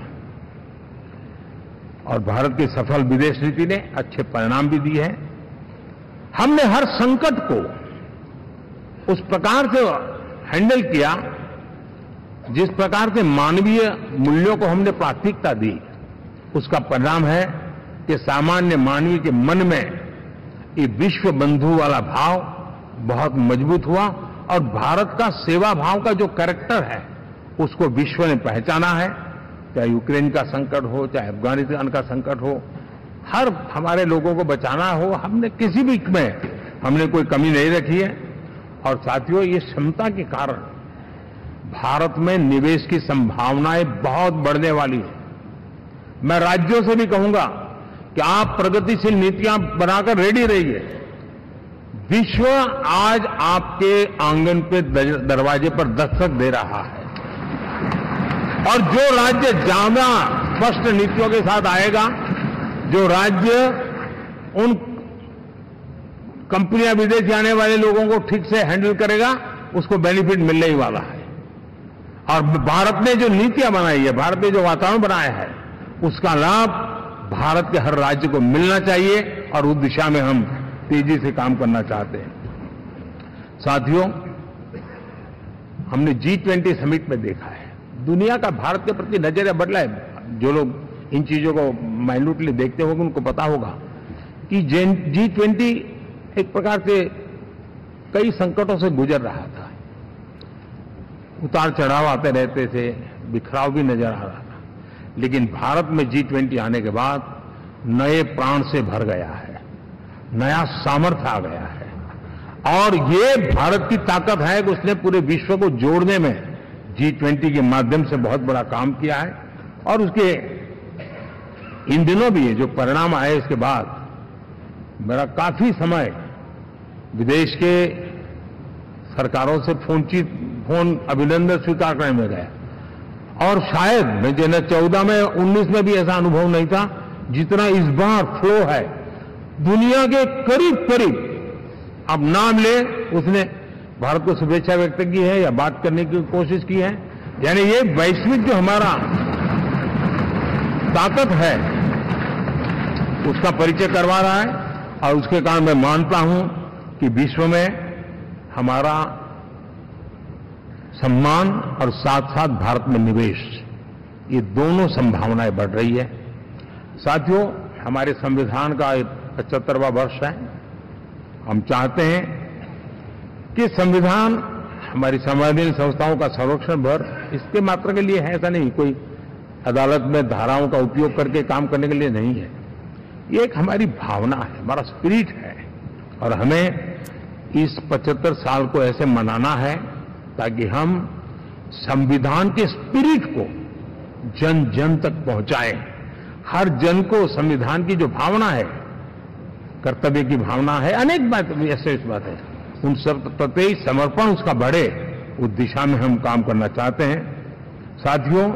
और भारत की सफल विदेश नीति ने अच्छे परिणाम भी दिए हैं। हमने हर संकट को उस प्रकार से हैंडल किया जिस प्रकार से मानवीय मूल्यों को हमने प्राथमिकता दी, उसका परिणाम है कि सामान्य मानवीय के मन में ये विश्व बंधु वाला भाव बहुत मजबूत हुआ, और भारत का सेवा भाव का जो कैरेक्टर है उसको विश्व ने पहचाना है। चाहे यूक्रेन का संकट हो, चाहे अफगानिस्तान का संकट हो, हर हमारे लोगों को बचाना हो, हमने किसी भी में हमने कोई कमी नहीं रखी है। और साथियों, ये क्षमता के कारण भारत में निवेश की संभावनाएं बहुत बढ़ने वाली है। मैं राज्यों से भी कहूंगा कि आप प्रगतिशील नीतियां बनाकर रेडी रहिए। विश्व आज आपके आंगन पे दरवाजे पर दस्तक दे रहा है और जो राज्य ज्यादा स्पष्ट नीतियों के साथ आएगा, जो राज्य उन कंपनियां विदेश जाने वाले लोगों को ठीक से हैंडल करेगा, उसको बेनिफिट मिलने ही वाला है। और भारत ने जो नीतियां बनाई है, भारत ने जो वातावरण बनाया है, उसका लाभ भारत के हर राज्य को मिलना चाहिए और उस दिशा में हम तेजी से काम करना चाहते हैं। साथियों, हमने जी ट्वेंटी समिट में देखा है, दुनिया का भारत के प्रति नजरिया बदला है। जो लोग इन चीजों को माइन्यूटली देखते होंगे उनको पता होगा कि जी ट्वेंटी एक प्रकार से कई संकटों से गुजर रहा था। उतार चढ़ाव आते रहते थे, बिखराव भी नजर आ रहा था, लेकिन भारत में जी ट्वेंटी आने के बाद नए प्राण से भर गया है, नया सामर्थ्य आ गया है। और ये भारत की ताकत है कि उसने पूरे विश्व को जोड़ने में जी ट्वेंटी के माध्यम से बहुत बड़ा काम किया है। और उसके इन दिनों भी जो परिणाम आए इसके बाद मेरा काफी समय विदेश के सरकारों से फोन चीत फोन अभिनंदन स्वीकार करने में गया। और शायद मैं दो हज़ार चौदह में उन्नीस में भी ऐसा अनुभव नहीं था जितना इस बार फ्लो है। दुनिया के करीब करीब, अब नाम ले, उसने भारत को शुभेच्छा व्यक्त की है या बात करने की कोशिश की है। यानी ये वैश्विक जो हमारा ताकत है उसका परिचय करवा रहा है। और उसके कारण मैं मानता हूं कि विश्व में हमारा सम्मान और साथ साथ भारत में निवेश, ये दोनों संभावनाएं बढ़ रही है। साथियों, हमारे संविधान का पचहत्तरवां वर्ष है। हम चाहते हैं कि संविधान हमारी संवैधानिक संस्थाओं का संरक्षण भर इसके मात्र के लिए है, ऐसा नहीं, कोई अदालत में धाराओं का उपयोग करके काम करने के लिए नहीं है। ये एक हमारी भावना है, हमारा स्पिरिट है। और हमें इस पचहत्तर साल को ऐसे मनाना है ताकि हम संविधान के स्पिरिट को जन जन तक पहुंचाएं। हर जन को संविधान की जो भावना है, कर्तव्य की भावना है, अनेक बात ऐसे इस बात है, उन सब प्रति समर्पण उसका बढ़े, उस दिशा में हम काम करना चाहते हैं। साथियों,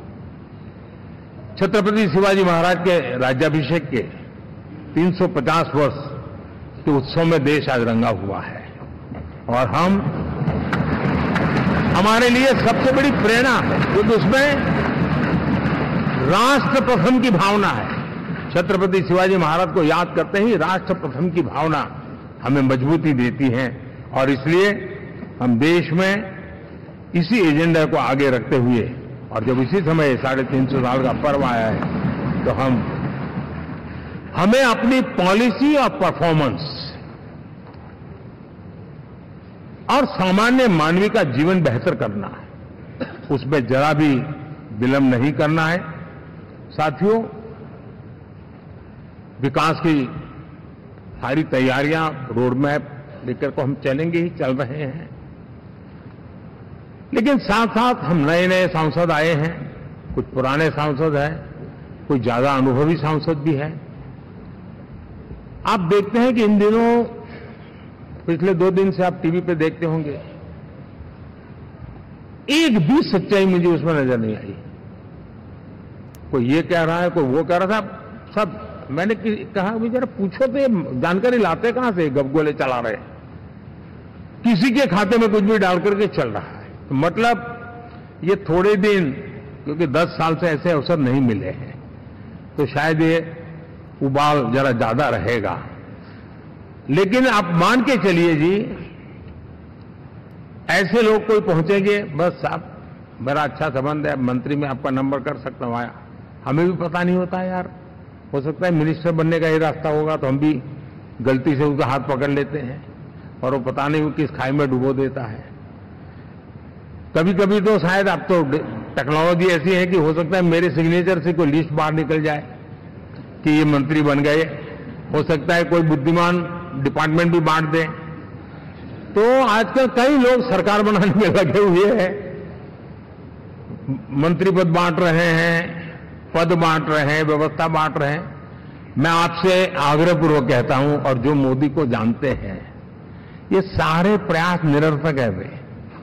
छत्रपति शिवाजी महाराज के राज्याभिषेक के तीन सौ पचास वर्ष के उत्सव में देश आज रंगा हुआ है और हम हमारे लिए सबसे बड़ी प्रेरणा है क्योंकि उसमें राष्ट्र प्रथम की भावना है। छत्रपति शिवाजी महाराज को याद करते ही राष्ट्र प्रथम की भावना हमें मजबूती देती है और इसलिए हम देश में इसी एजेंडा को आगे रखते हुए और जब इसी समय साढ़े तीन सौ साल का पर्व आया है तो हम हमें अपनी पॉलिसी और परफॉर्मेंस और सामान्य मानवीय का जीवन बेहतर करना है, उसमें जरा भी विलंब नहीं करना है। साथियों, विकास की सारी तैयारियां, रोड मैप लेकर को हम चलेंगे ही, चल रहे हैं, लेकिन साथ साथ हम नए नए सांसद आए हैं, कुछ पुराने सांसद हैं, कोई ज्यादा अनुभवी सांसद भी है। आप देखते हैं कि इन दिनों, पिछले दो दिन से आप टीवी पे देखते होंगे, एक भी सच्चाई मुझे उसमें नजर नहीं आई। कोई ये कह रहा है, कोई वो कह रहा था, सब मैंने कहा भी जरा पूछो तो ये जानकारी लाते कहां से, गपगोले चला रहे, किसी के खाते में कुछ भी डाल करके चल रहा है। तो मतलब ये थोड़े दिन, क्योंकि दस साल से ऐसे अवसर नहीं मिले हैं, तो शायद ये उबाल जरा ज्यादा रहेगा। लेकिन आप मान के चलिए जी, ऐसे लोग कोई पहुंचेंगे, बस साहब मेरा अच्छा संबंध है, मंत्री में आपका नंबर कर सकता हूं, आया, हमें भी पता नहीं होता यार, हो सकता है मिनिस्टर बनने का ही रास्ता होगा तो हम भी गलती से उसका हाथ पकड़ लेते हैं और वो पता नहीं वो किस खाई में डुबो देता है। कभी कभी तो शायद अब तो टेक्नोलॉजी ऐसी है कि हो सकता है मेरे सिग्नेचर से कोई लिस्ट बाहर निकल जाए कि ये मंत्री बन गए, हो सकता है कोई बुद्धिमान डिपार्टमेंट भी बांट दे। तो आजकल कई लोग सरकार बनाने में लगे हुए हैं, मंत्री पद बांट रहे हैं, पद बांट रहे हैं, व्यवस्था बांट रहे हैं। मैं आपसे आग्रहपूर्वक कहता हूं, और जो मोदी को जानते हैं, ये सारे प्रयास निरर्थक है वे।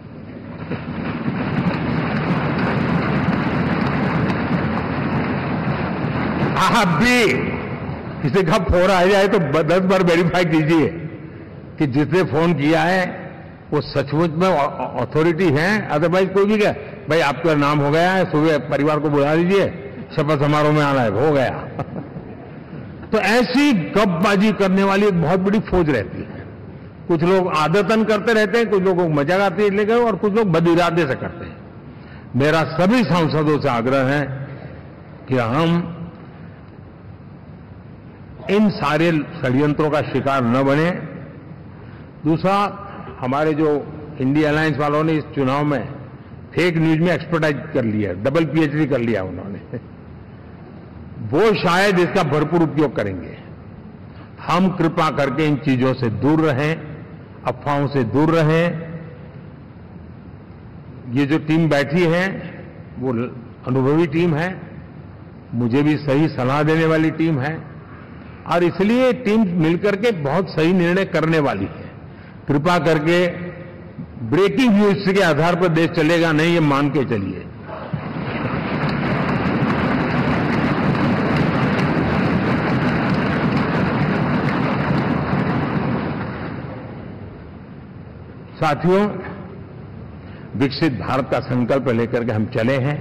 आप भी किसी का फोन आ जाए तो दस बार वेरीफाई कीजिए कि जिसने फोन किया है वो सचमुच में अथॉरिटी है। अदरवाइज कोई भी क्या, भाई आपका नाम हो गया है, सुबह परिवार को बुला लीजिए, शपथ समारोह में आना है, हो गया। तो ऐसी गपबाजी करने वाली एक बहुत बड़ी फौज रहती है। कुछ लोग आदतन करते रहते हैं, कुछ लोगों को मजाक आती है लेकिन, और कुछ लोग बद इरादे से करते हैं। मेरा सभी सांसदों से आग्रह है कि हम इन सारे षड्यंत्रों का शिकार न बने। दूसरा, हमारे जो इंडिया अलायंस वालों ने इस चुनाव में फेक न्यूज में एक्सपर्टाइज कर लिया, डबल पीएचडी कर लिया उन्होंने, वो शायद इसका भरपूर उपयोग करेंगे। हम कृपा करके इन चीजों से दूर रहें, अफवाहों से दूर रहें। ये जो टीम बैठी है वो अनुभवी टीम है, मुझे भी सही सलाह देने वाली टीम है, और इसलिए टीम मिलकर के बहुत सही निर्णय करने वाली है। कृपा करके ब्रेकिंग न्यूज के आधार पर देश चलेगा नहीं, ये मान के चलिए। साथियों, विकसित भारत का संकल्प लेकर के हम चले हैं।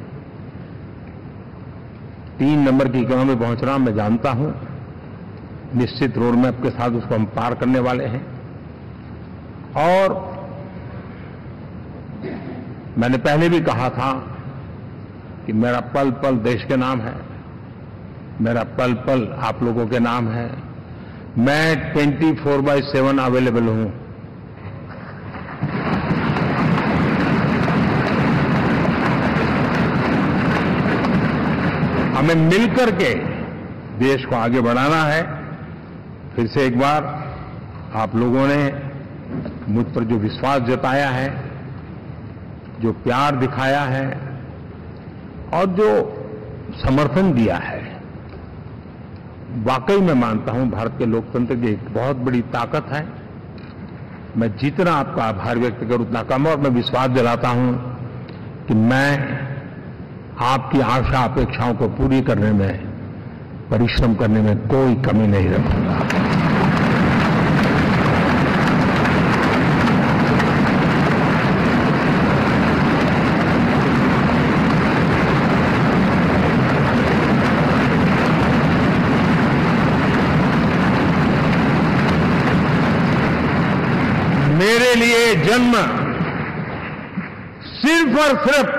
तीन नंबर की इकोनॉमी पहुंचना मैं जानता हूं, निश्चित रोड मैप के साथ उसको हम पार करने वाले हैं। और मैंने पहले भी कहा था कि मेरा पल पल देश के नाम है, मेरा पल पल आप लोगों के नाम है। मैं twenty four by seven available हूं। हमें मिलकर के देश को आगे बढ़ाना है। फिर से एक बार आप लोगों ने मुझ पर जो विश्वास जताया है, जो प्यार दिखाया है और जो समर्थन दिया है, वाकई मैं मानता हूं भारत के लोकतंत्र की एक बहुत बड़ी ताकत है। मैं जितना आपका आभार व्यक्त करूं उतना कम, और मैं विश्वास दिलाता हूं कि मैं आपकी आशा अपेक्षाओं को पूरी करने में, परिश्रम करने में कोई कमी नहीं रखूंगा। मेरे लिए जन्म सिर्फ और सिर्फ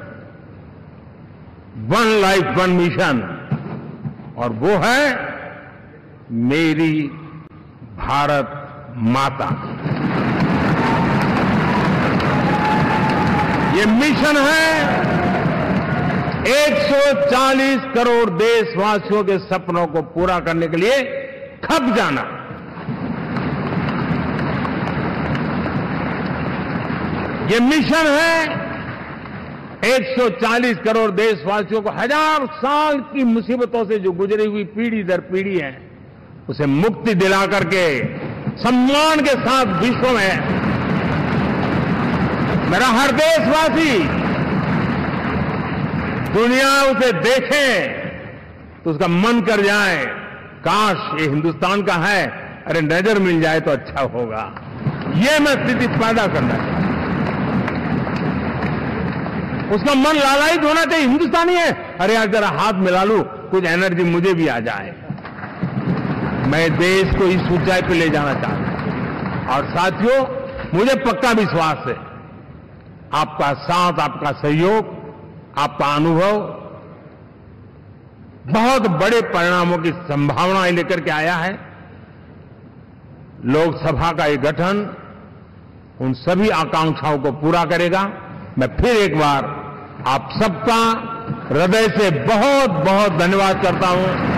वन लाइफ वन मिशन, और वो है मेरी भारत माता। ये मिशन है एक सौ चालीस करोड़ देशवासियों के सपनों को पूरा करने के लिए खप जाना। ये मिशन है एक सौ चालीस करोड़ देशवासियों को हजार साल की मुसीबतों से जो गुजरी हुई पीढ़ी दर पीढ़ी है, उसे मुक्ति दिला करके सम्मान के साथ विश्व में मेरा हर देशवासी दुनिया उसे देखे तो उसका मन कर जाए, काश ये हिंदुस्तान का है, अरे नजर मिल जाए तो अच्छा होगा। ये मैं स्थिति पैदा करना चाहता हूं। उसका मन लालायित होना चाहिए, हिंदुस्तानी है, अरे यार जरा हाथ मिला लूं, कुछ एनर्जी मुझे भी आ जाए। मैं देश को इस ऊंचाई पे ले जाना चाहता हूं। और साथियों, मुझे पक्का विश्वास है आपका साथ, आपका सहयोग, आपका अनुभव बहुत बड़े परिणामों की संभावनाएं लेकर के आया है। लोकसभा का ये गठन उन सभी आकांक्षाओं को पूरा करेगा। मैं फिर एक बार आप सबका हृदय से बहुत बहुत धन्यवाद करता हूं।